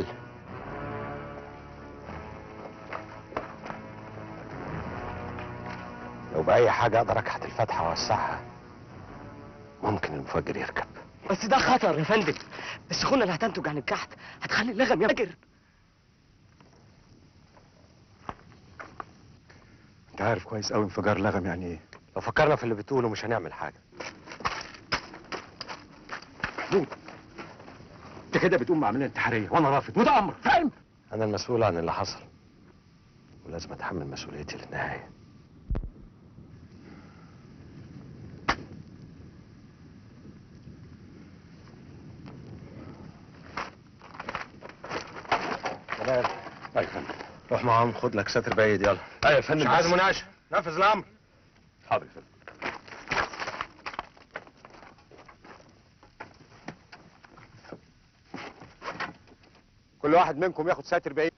لو بأي حاجة أقدر أكحت الفتحة وأوسعها ممكن المفجر يركب. بس ده خطر يا فندم، السخونة اللي هتنتج عن الكحت هتخلي اللغم ينفجر. أنت عارف كويس أوي انفجار لغم يعني إيه. لو فكرنا في اللي بتقوله مش هنعمل حاجة. محمود، انت كده بتقوم بعمليه انتحاريه وانا رافض، وده امر، فاهم؟ أنا المسؤول عن اللي حصل ولازم أتحمل مسؤوليتي للنهاية. تمام. أيوة يا فندم. روح معاهم خد لك ساتر بعيد يلا. أيوة يا فندم. مش عايز مناقشة، نفذ الأمر. حاضر يا فندم. كل واحد منكم ياخد ساتر بعيد.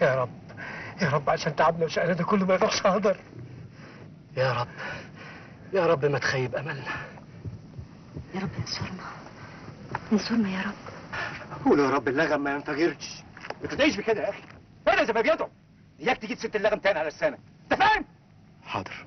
يا رب يا رب عشان تعبنا وشقنا ده كله ما يروحش هدر. يا رب يا رب ما تخيب املنا. يا رب انصرنا انصرنا يا رب. قولوا يا رب اللغم ما ينفجرش. انت تعيش بكده يا اخي. انا زي ما بيدعو اياك تجيب ست اللغم تاني على السنه. انت فاهم؟ حاضر.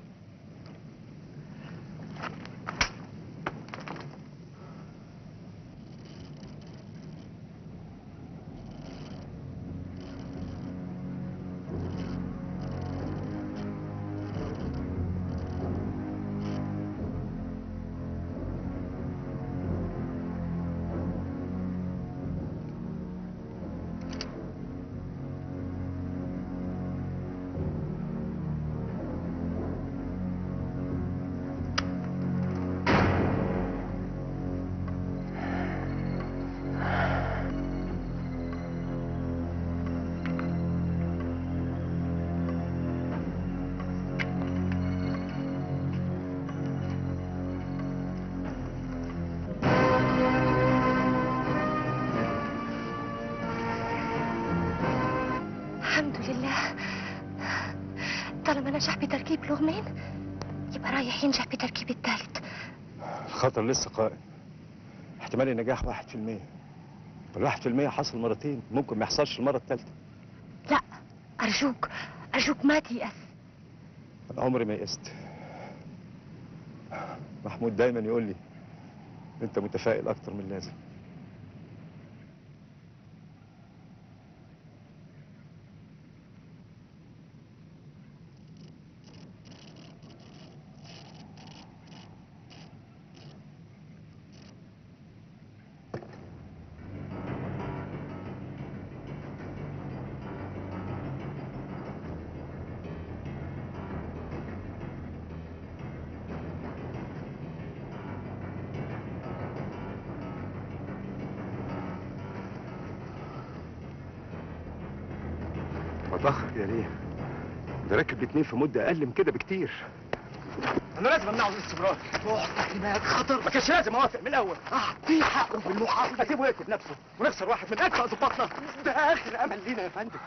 الحمد لله. طالما نجح بتركيب لغمين يبقى رايح ينجح بتركيب الثالث. الخطر لسه قائم. احتمال النجاح 1%. وال1% حصل مرتين، ممكن ما يحصلش المرة الثالثة. لا أرجوك أرجوك ما تيأس. أنا عمري ما يئست. محمود دايما يقول لي أنت متفائل أكتر من اللازم. متأخر يا ليه؟ ده راكب اتنين في مدة أقل من كده بكتير. أنا لازم أمنعه الاستمرار. تقنيات خطر. ما كانش لازم أوافق من الأول. أعطيه حقه بالمحافظة. أسيبه يقتل نفسه ونخسر واحد من أكفأ ضباطنا. ده آخر أمل لينا يا فندم.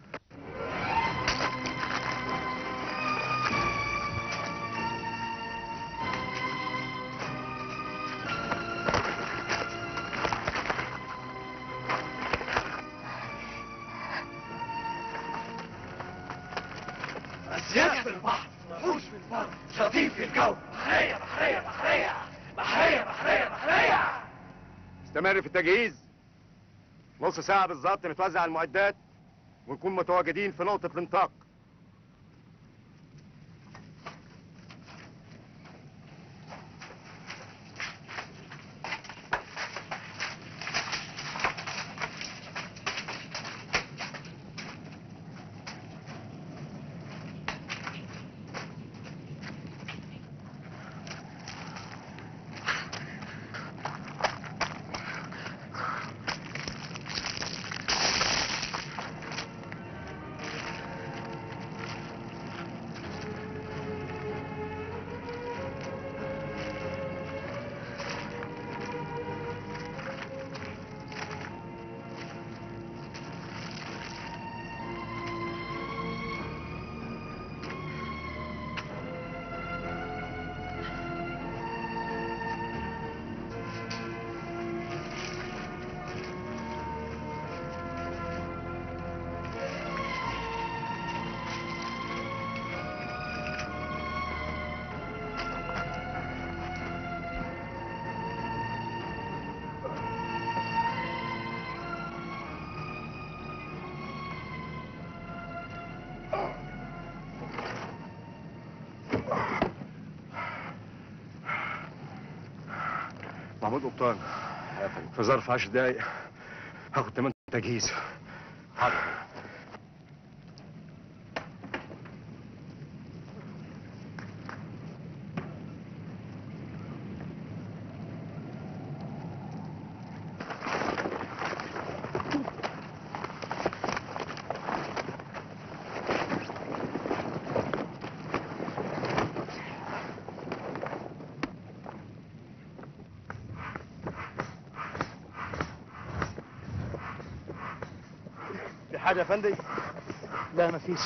أسياد في البحر، وحوش في البر، شطيب في الجو، بحرية بحرية بحرية بحرية بحرية بحرية. استمر في التجهيز. نص ساعة بالظبط نتوزع المعدات ونكون متواجدين في نقطة الانطلاق. محمود قبطان في ظرف 10 دقايق هاخد 8 تجهيز. حاضر. في حاجة يا فندم؟ لا مفيش.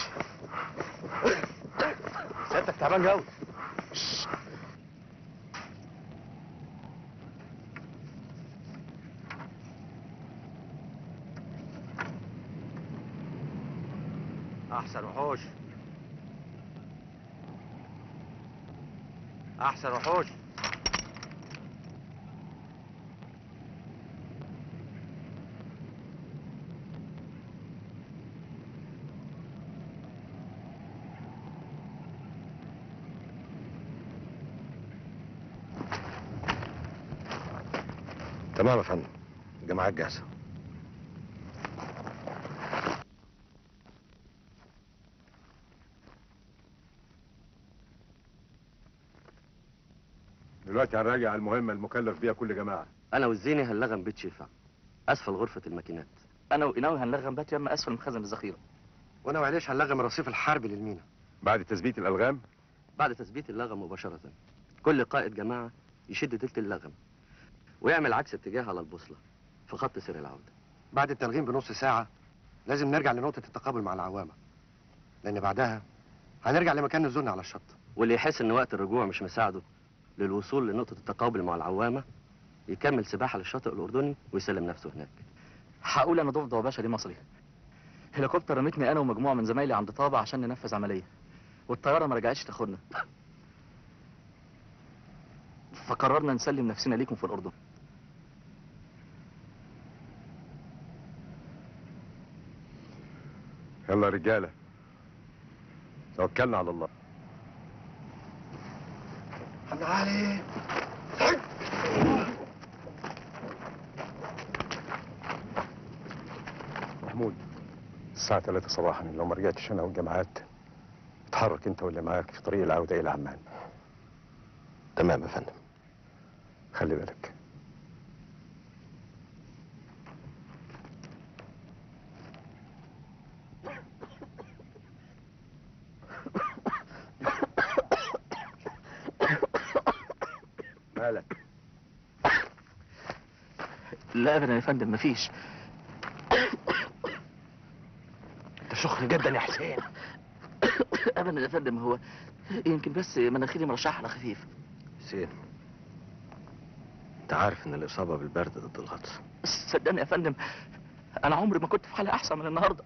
سيادتك تعبان قوي. احسن وحوش، احسن وحوش. تمام يا فندم، الجماعات جاهزه. دلوقتي هنراجع المهمة المكلف بيها كل جماعة. انا والزيني هنلغم بيت شفا اسفل غرفة الماكينات. انا وقناوي هنلغم بات يم اسفل مخزن الذخيرة. وانا وعليش هنلغم الرصيف الحربي للمينا. بعد تثبيت الالغام؟ بعد تثبيت اللغم مباشرة كل قائد جماعة يشد تلت اللغم ويعمل عكس اتجاه على البوصلة في خط سير العودة. بعد التلغيم بنص ساعة لازم نرجع لنقطة التقابل مع العوامة، لأن بعدها هنرجع لمكان نزولنا على الشط. واللي يحس ان وقت الرجوع مش مساعده للوصول لنقطة التقابل مع العوامة يكمل سباحة للشاطئ الأردني ويسلم نفسه هناك. هقول انا ضفدع بشري مصري. هليكوبتر رمتني انا ومجموعة من زمايلي عند طابة عشان ننفذ عملية، والطيارة ما رجعتش تاخدنا، فقررنا نسلم نفسنا ليكم في الأردن. يلا يا رجالة، توكلنا على الله. حمد علي. محمود، الساعة 3 صباحا لو ما رجعتش أنا والجماعات اتحرك أنت واللي معاك في طريق العودة إلى عمان. تمام يا فندم. خلي بالك. مالك؟ لا ابدا يا فندم مفيش. انت سخن جدا يا حسين. ابدا يا فندم، هو يمكن بس مناخيري مرشحة على خفيف. حسين، انت عارف ان الاصابة بالبرد ضد الغطس. صدقني يا فندم انا عمري ما كنت في حالة احسن من النهاردة.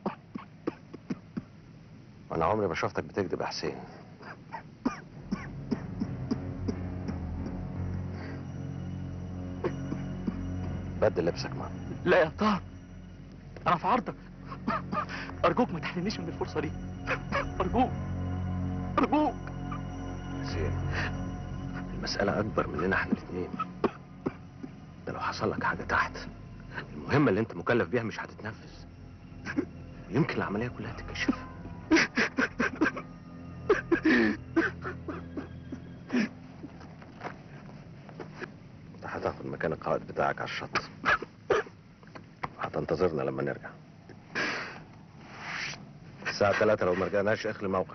وانا عمري ما شفتك بتكذب يا حسين. بدل لبسك معاك. لا يا طه، انا في عرضك، ارجوك ما تحرمنيش من الفرصة دي، ارجوك ارجوك. حسين، المسألة اكبر مننا احنا الاثنين. ده لو حصل لك حاجة تحت، المهمة اللي انت مكلف بيها مش هتتنفذ. يمكن العملية كلها تتكشف. انت هتاخد مكان القائد بتاعك على الشط، هتنتظرنا لما نرجع. الساعة 3 لو ما رجعناش اخلي موقع.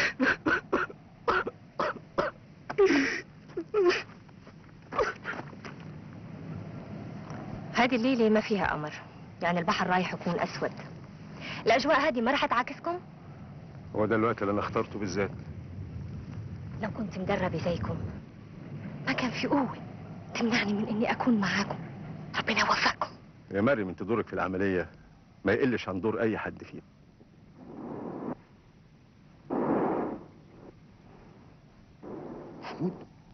هذه الليلة ما فيها قمر، يعني البحر رايح يكون أسود. الأجواء هذه ما رح تعاكسكم؟ هو ده الوقت اللي انا اخترته بالذات. لو كنت مدربة زيكم ما كان في قوة تمنعني من إني أكون معاكم. ربنا يوفقكم. يا مريم، انت دورك في العملية ما يقلش عن دور اي حد فينا. محمود،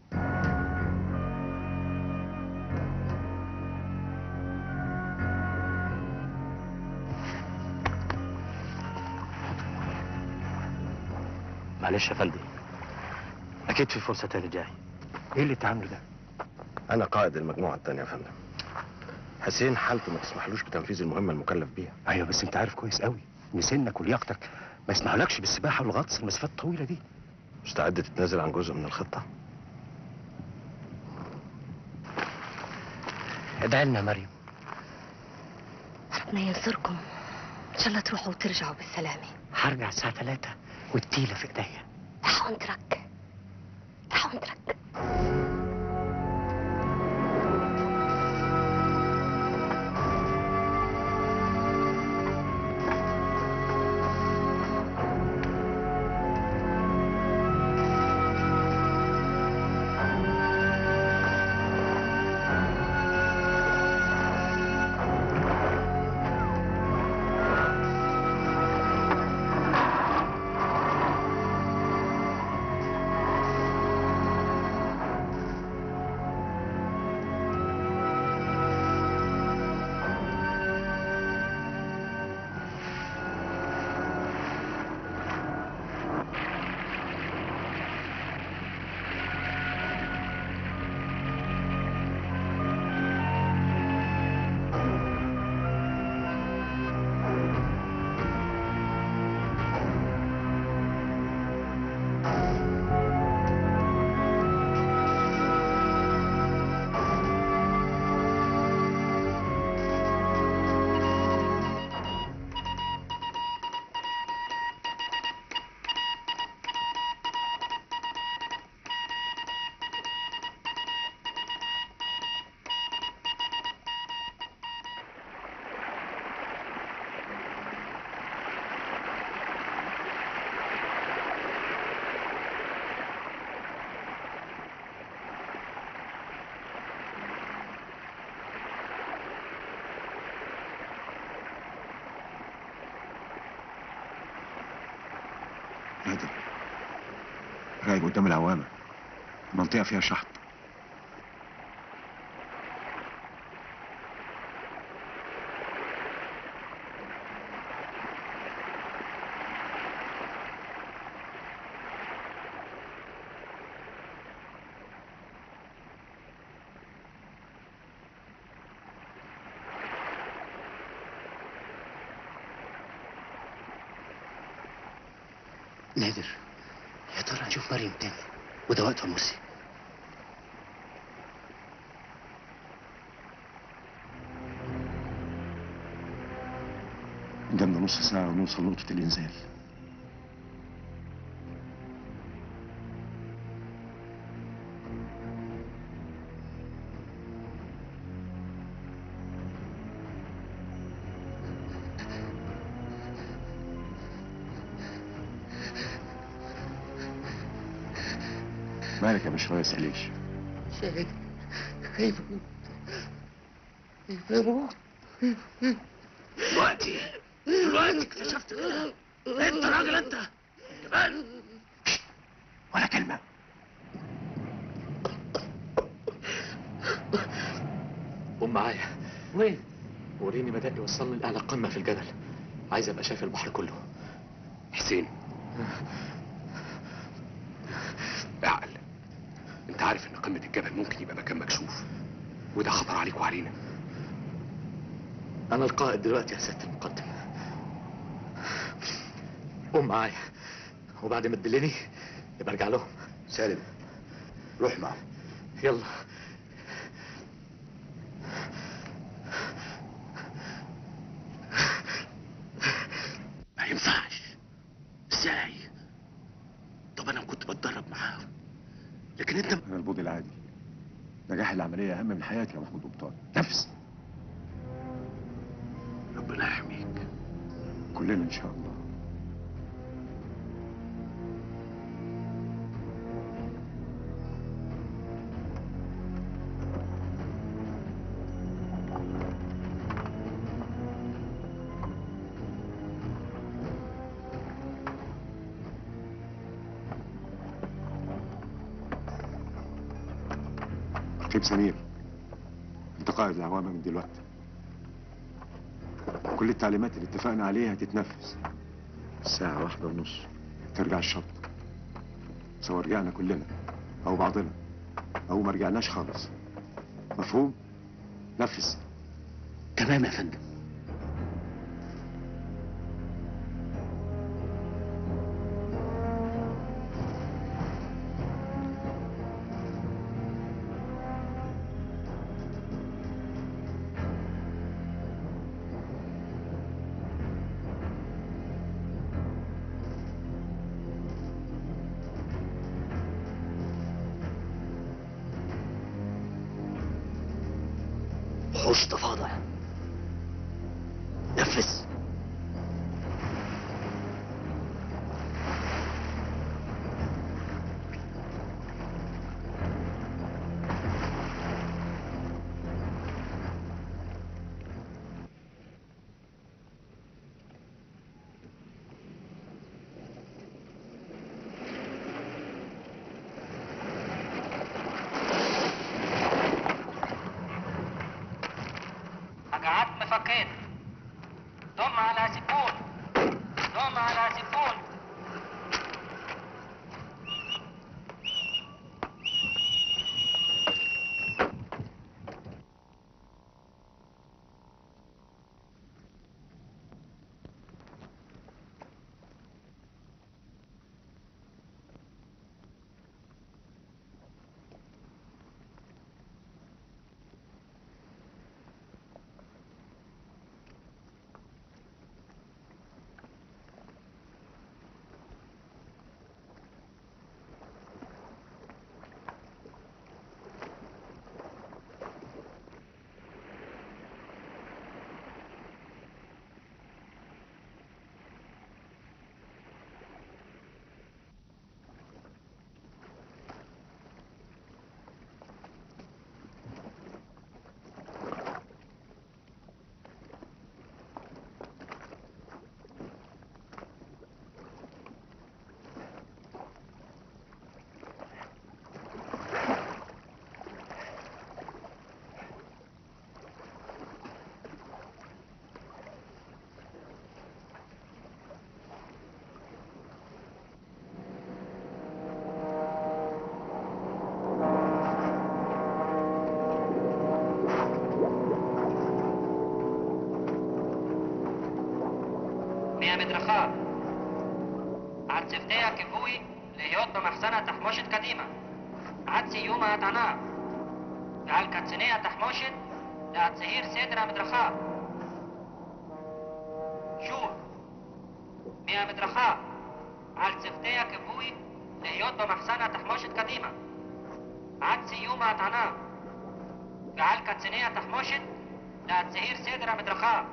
معلش يا فندم، اكيد في فرصة تاني جاي. ايه اللي انت عامله ده؟ انا قائد المجموعة التانية يا فندم. حسين حالته ما تسمحلوش بتنفيذ المهمة المكلف بيها. ايوه بس انت عارف كويس قوي ان سنك ولياقتك ما يسمحلكش بالسباحة والغطس المسافات الطويلة دي. مستعد تتنازل عن جزء من الخطة؟ ادعي لنا يا مريم. ربنا ينصركم، إن شاء الله تروحوا وترجعوا بالسلامة. هرجع الساعة 3 والتيلة في ايديا. رح أنترك رح أنترك. خايب قدام العوامة. المنطقة فيها شحط. نادر، يا ترى هنشوف مريم تاني؟ وده وقتها مرسي. قدامنا نص ساعة ونوصل نقطة الإنزال. مالك يا بشرايس عليش؟ شاهد، خايف اموت. دلوقتي اكتشفت كده. انت راجل انت جبان ولا كلمة. قوم معايا. وين؟ وريني مدى يوصلني لأعلى قمة في الجبل. عايز ابقى شايف البحر كله. حسين، اعقل. انت عارف ان قمة الجبل ممكن يبقى مكان مكشوف، وده خطر عليك وعلينا. انا القائد دلوقتي يا سيادة المقدم. قوم معايا وبعد ما تدلني يبقى ارجع لهم. سالم، روح معه. يلا. ما ينفعش. ازاي؟ طب انا كنت بتدرب معاهم، لكن انت. أنا البودي العادي. نجاح العملية أهم من حياتي يا محمود قبطان. نفس. ربنا يحميك. كلنا إن شاء الله. رقيب سمير، انت قائد العوامة من دلوقتي. كل التعليمات اللي اتفقنا عليها هتتنفذ. الساعة 1:30 ترجع الشط، سواء رجعنا كلنا او بعضنا او ما رجعناش خالص. مفهوم؟ نفذ. تمام يا فندم. وحوش تفاضع. نفذ. قعدت مفكين. ضم على زبون. ضم على زبون. 100 مدرخة عاد سفتيا كفوي لهيوت بمحسنة تحموشت قديمة عاد سيومة تعناه قال كاتسنية تحموشت لا تسهير سيدرا مدرخة شور 100 مدرخة عاد سفتيا كفوي لهيوت بمحسنة تحموشت قديمة عاد سيومة تعناه قال كاتسنية تحموشت لا تسهير سيدرا مدرخة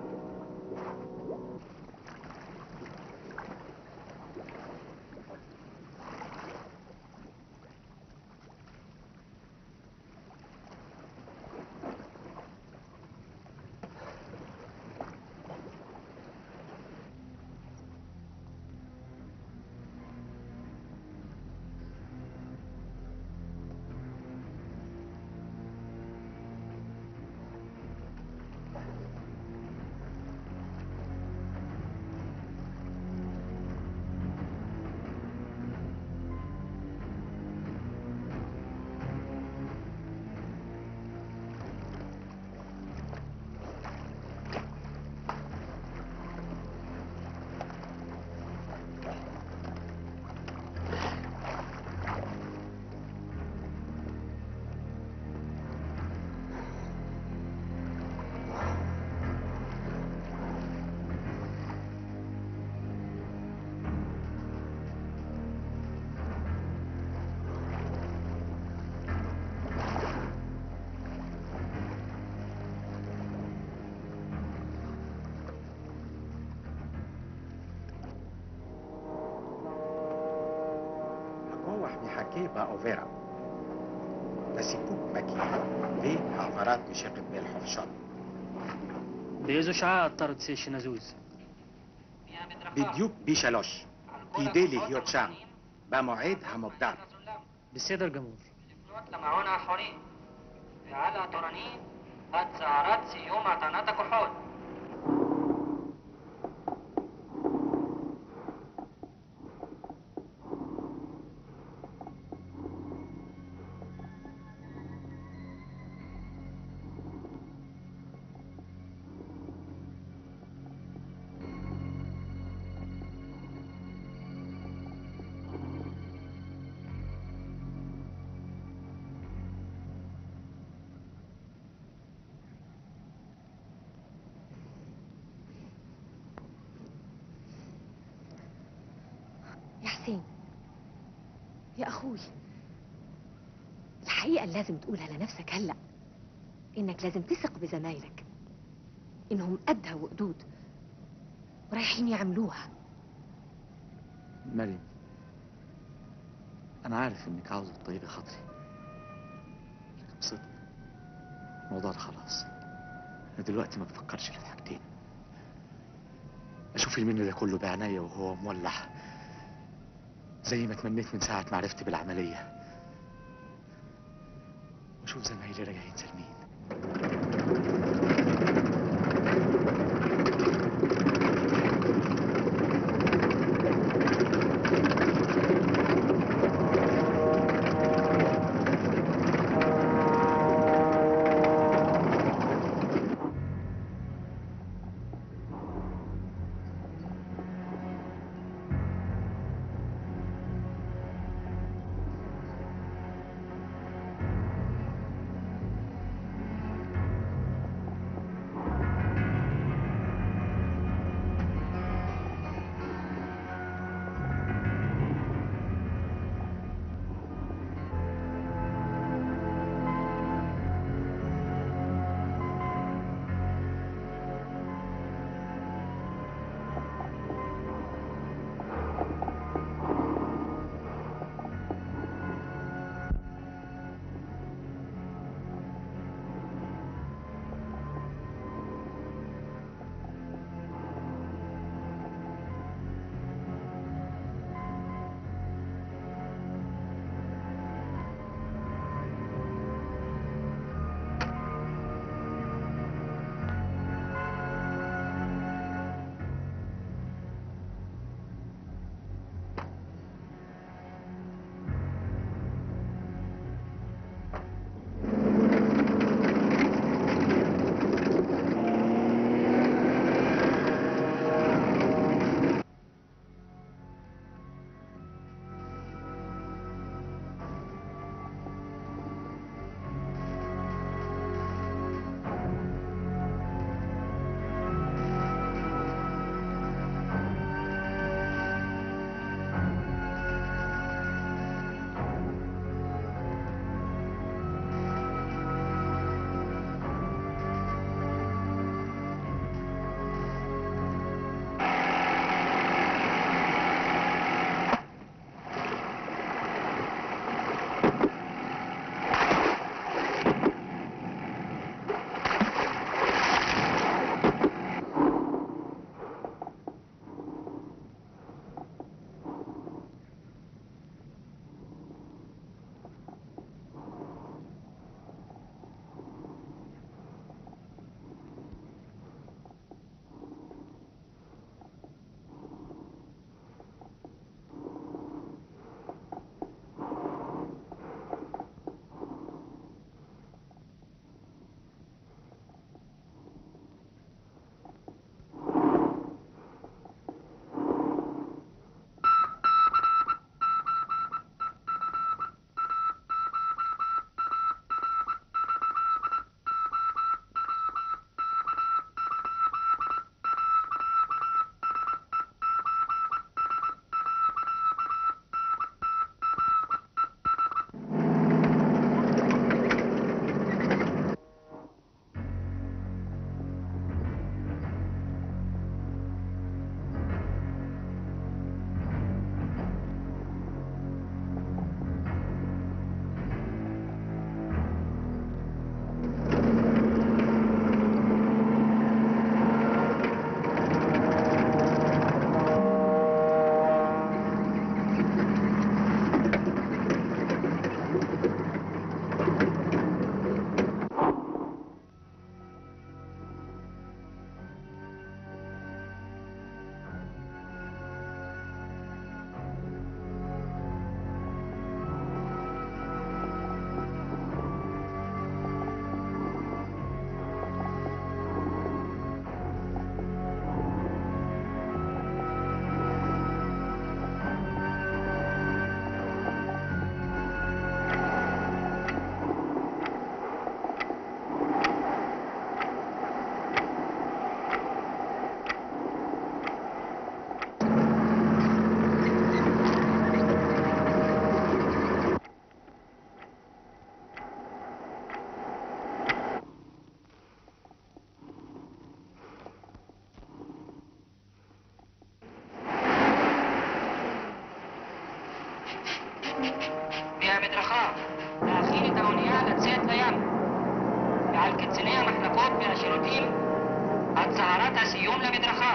كيبا أوفيرا نسيبوك مكي في عبارات بشكل بالحفشان بيزو شعاع اضطرت سيش نزوز بديوك بيشالوش في ديلي هيوتشان بموعد همبدان بالسيدر جمهور لمعونا حوري على توراني قد زارت سيوم تناتك حول حسين يا أخوي، الحقيقة اللي لازم تقولها لنفسك هلأ إنك لازم تثق بزمايلك إنهم قدها وقدود ورايحين يعملوها. مريم، أنا عارف إنك عاوزة تطيبي خاطري، لكن بصدق الموضوع ده خلاص. أنا دلوقتي ما بفكرش في حاجتين: أشوف المني ده كله بعناية وهو مولع زي ما تمنيت من ساعة ما عرفت بالعملية، وأشوف زمايلي راجعين سالمين. למדרכה, להכין את האונייה לצאת לים. ועל קציני המחלקות והשירותים, הצהרת הסיום למדרכה.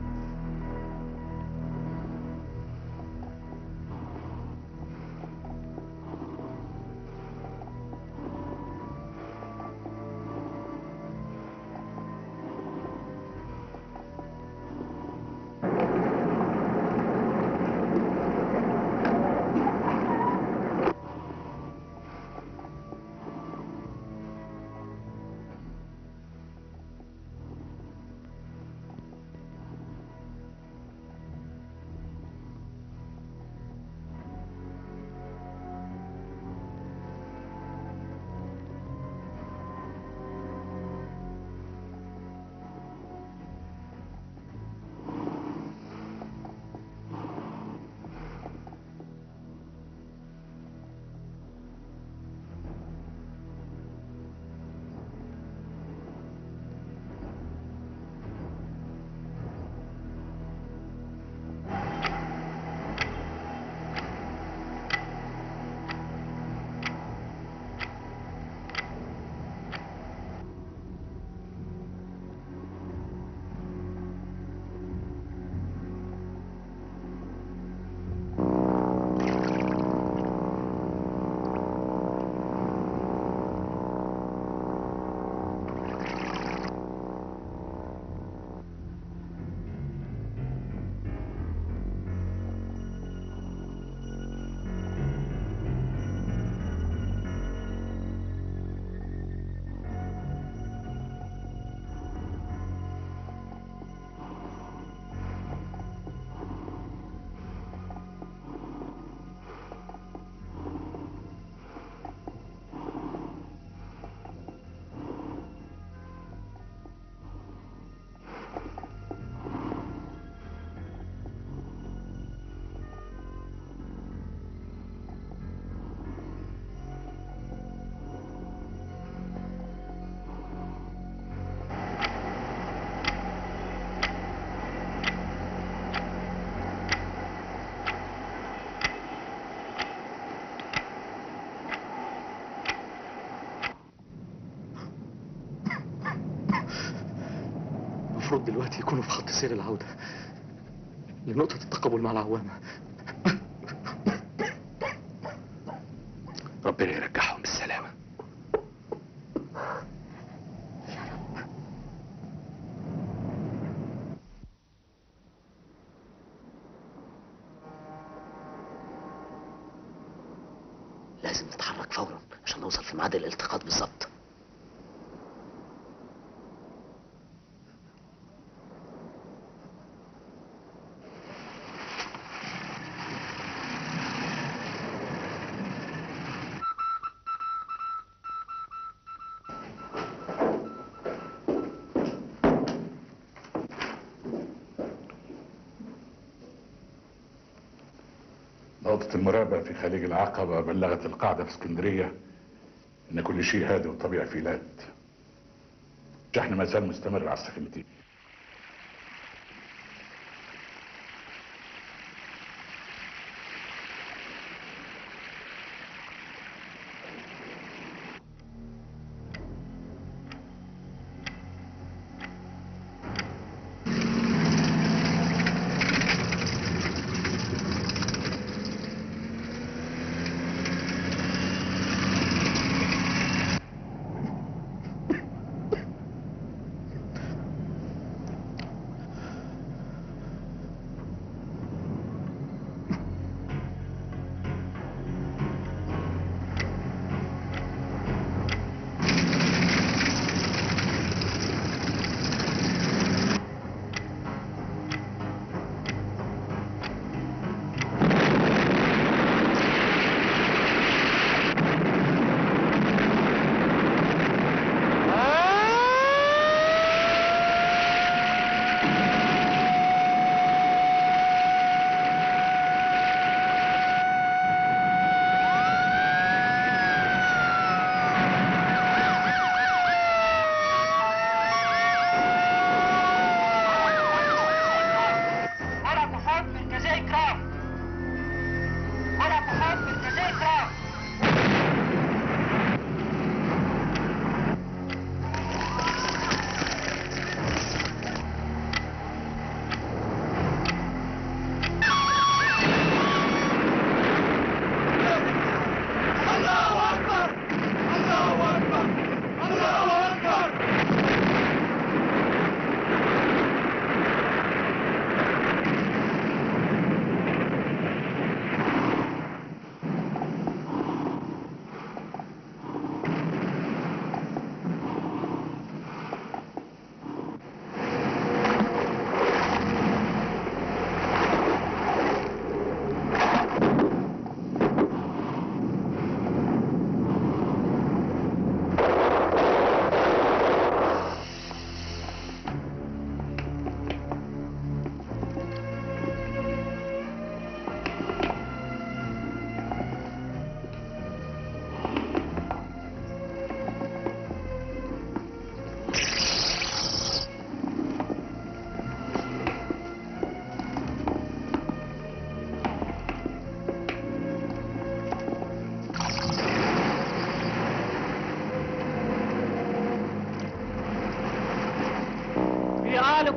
المفروض دلوقتي يكونوا في خط سير العودة لنقطة التقابل مع العوامة. ربنا يرجعهم بالسلامة. لازم نتحرك فورا عشان نوصل في ميعاد الالتقاط بالظبط. نقطة المراقبة في خليج العقبة بلغت القاعدة في اسكندرية إن كل شيء هادئ وطبيعي في إيلات. الشحن ما زال مستمر على السفينتين.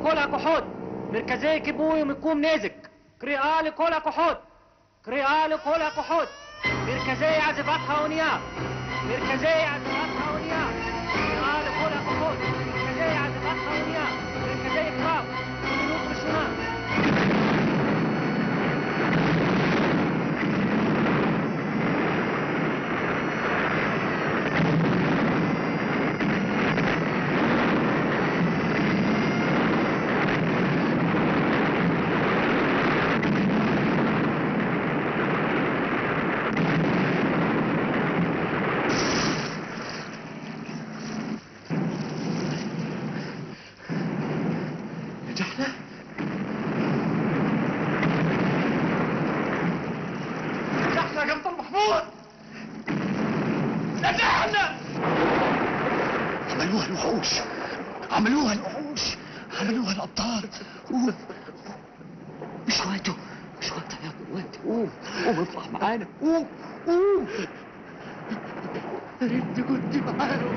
كولا كحود مركزي كبوي مكوم نيزك كريال كولا كحود كريال كولا كحود مركزي عزفات خاونيات مركزي عزفات خاونيات كريال كولا كحود مركزي عزفات خاونيات مركزي كراو ومنوط رشونات عملوها الوحوش عملوها الابطال قوم مش وقته مش وقته يا ابني وقت قوم قوم اطلع معانا قوم قوم يا ريتني كنت معاهم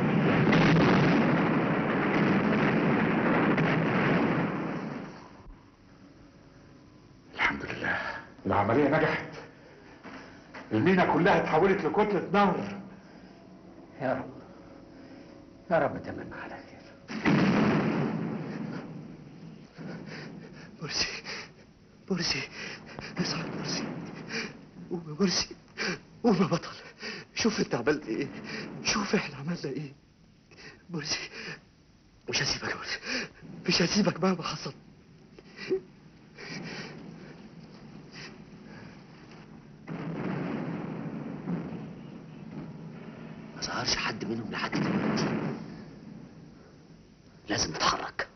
الحمد لله العملية نجحت. المينا كلها اتحولت لكتلة نار. يا رب يا رب تمنى على خير. مرسي مرسي اصحى مرسي قوم يا مرسي قوم يا بطل. شوف انت عملت ايه، شوف احنا عملنا ايه. مرسي مش هسيبك يا مرسي، مش هسيبك مهما حصل. ما ظهرش حد منهم لحد دلوقتي. لازم نتحرك.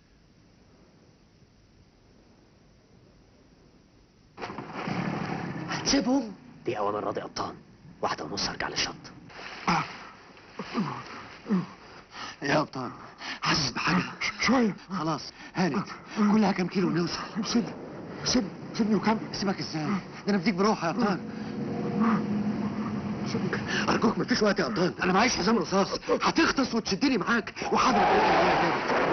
هتسيبهم؟ دي اوامر راضي قبطان. 1:30 ارجع للشط. يا ابطال حاسس بحاجه؟ شويه خلاص هانت. كلها كام كيلو نوصل؟ سيبني وكمل. سيبك ازاي؟ ده انا بديك بروحي يا ابطال. ارجوك مفيش وقت يا ابطال، انا معيش حزام رصاص. هتغطس وتشدني معاك وحضرتك تاني.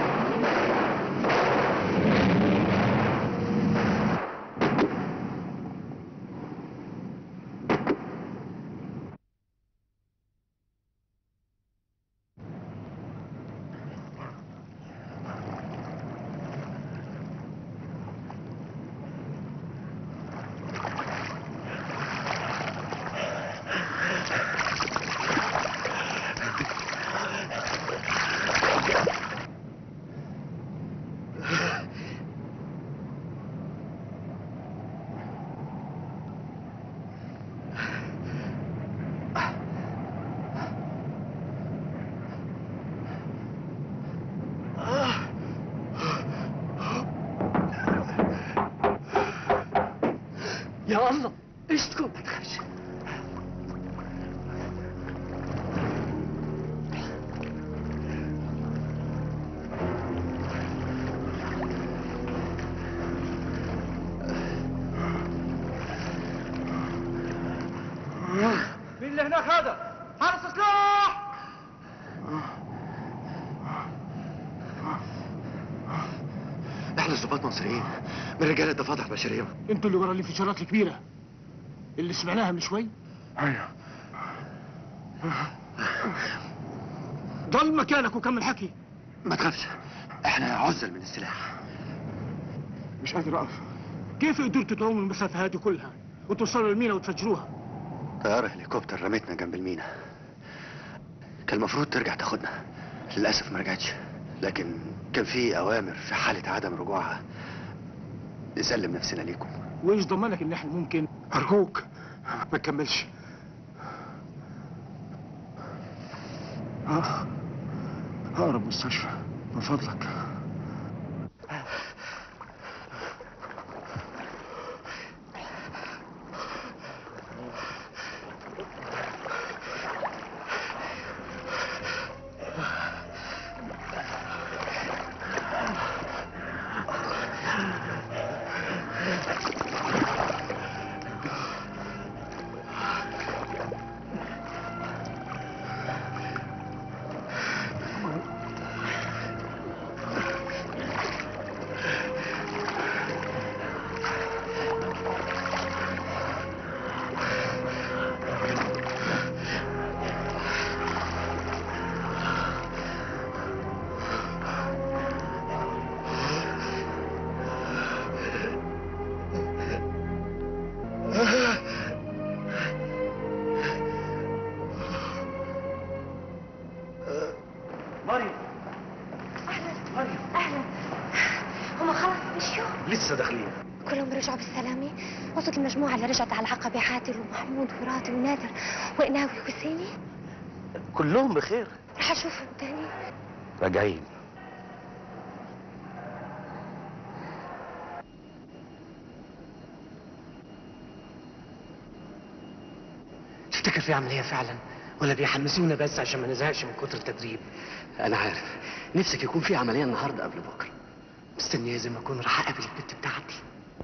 يا الله اسكت ما تخافش. مين اللي هناك هذا؟ حرس سلاح! احنا ضباط مصريين من رجال الضفادع البشريه. انتوا اللي ورا الانفجارات الكبيره اللي سمعناها من شوي؟ ايوه. ضل مكانك وكمل حكي. ما تخافش احنا عزل من السلاح. مش قادر اقف. كيف قدرتوا تعوموا المسافه هذه كلها وتوصلوا للمينا وتفجروها؟ طياره هليكوبتر رمتنا جنب المينا. كان المفروض ترجع تاخدنا، للاسف ما رجعتش. لكن كان في اوامر في حاله عدم رجوعها نسلم نفسنا ليكم. وايش ضمنك ان احنا ممكن؟ ارجوك ما تكملش. اقرب مستشفى من فضلك. لسه داخلين. كلهم رجعوا بالسلامة؟ قصدك المجموعة اللي رجعت على العقبة عادل ومحمود وراضي ونادر وقناوي وحسيني؟ كلهم بخير. رح اشوفهم تاني. راجعين. تفتكر في عملية فعلا ولا بيحمسونا بس عشان ما نزهقش من كتر التدريب؟ انا عارف نفسك يكون في عمليه النهارده قبل بكره. مستني لازم اكون راح اقابل البت بتاعتي.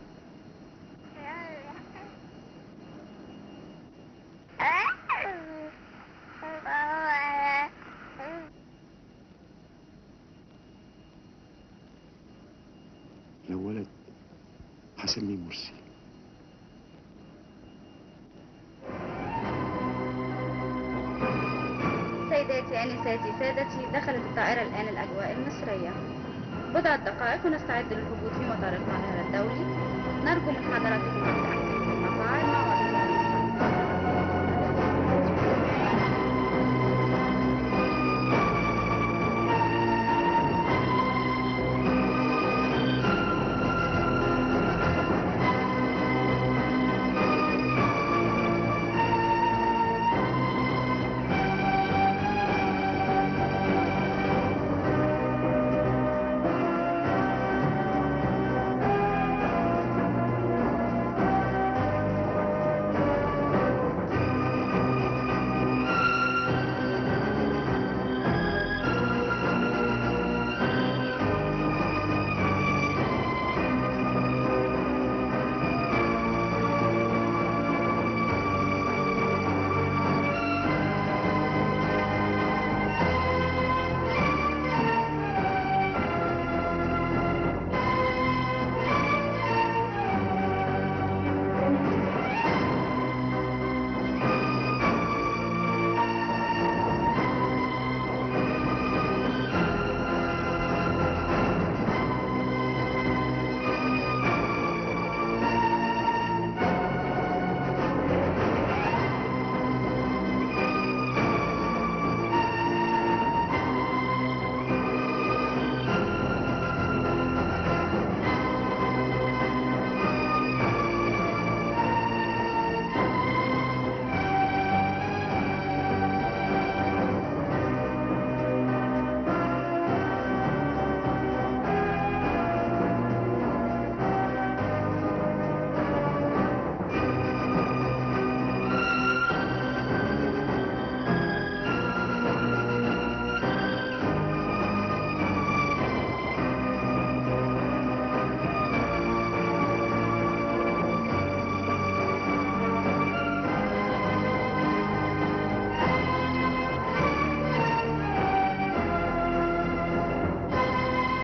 لو ولد هسميه مرسي. سيداتي آنساتي سادتي، دخلت الطائرة الآن الأجواء المصرية. بضعة دقائق ونستعد للهبوط في مطار القاهرة الدولي. نرجو من حضراتكم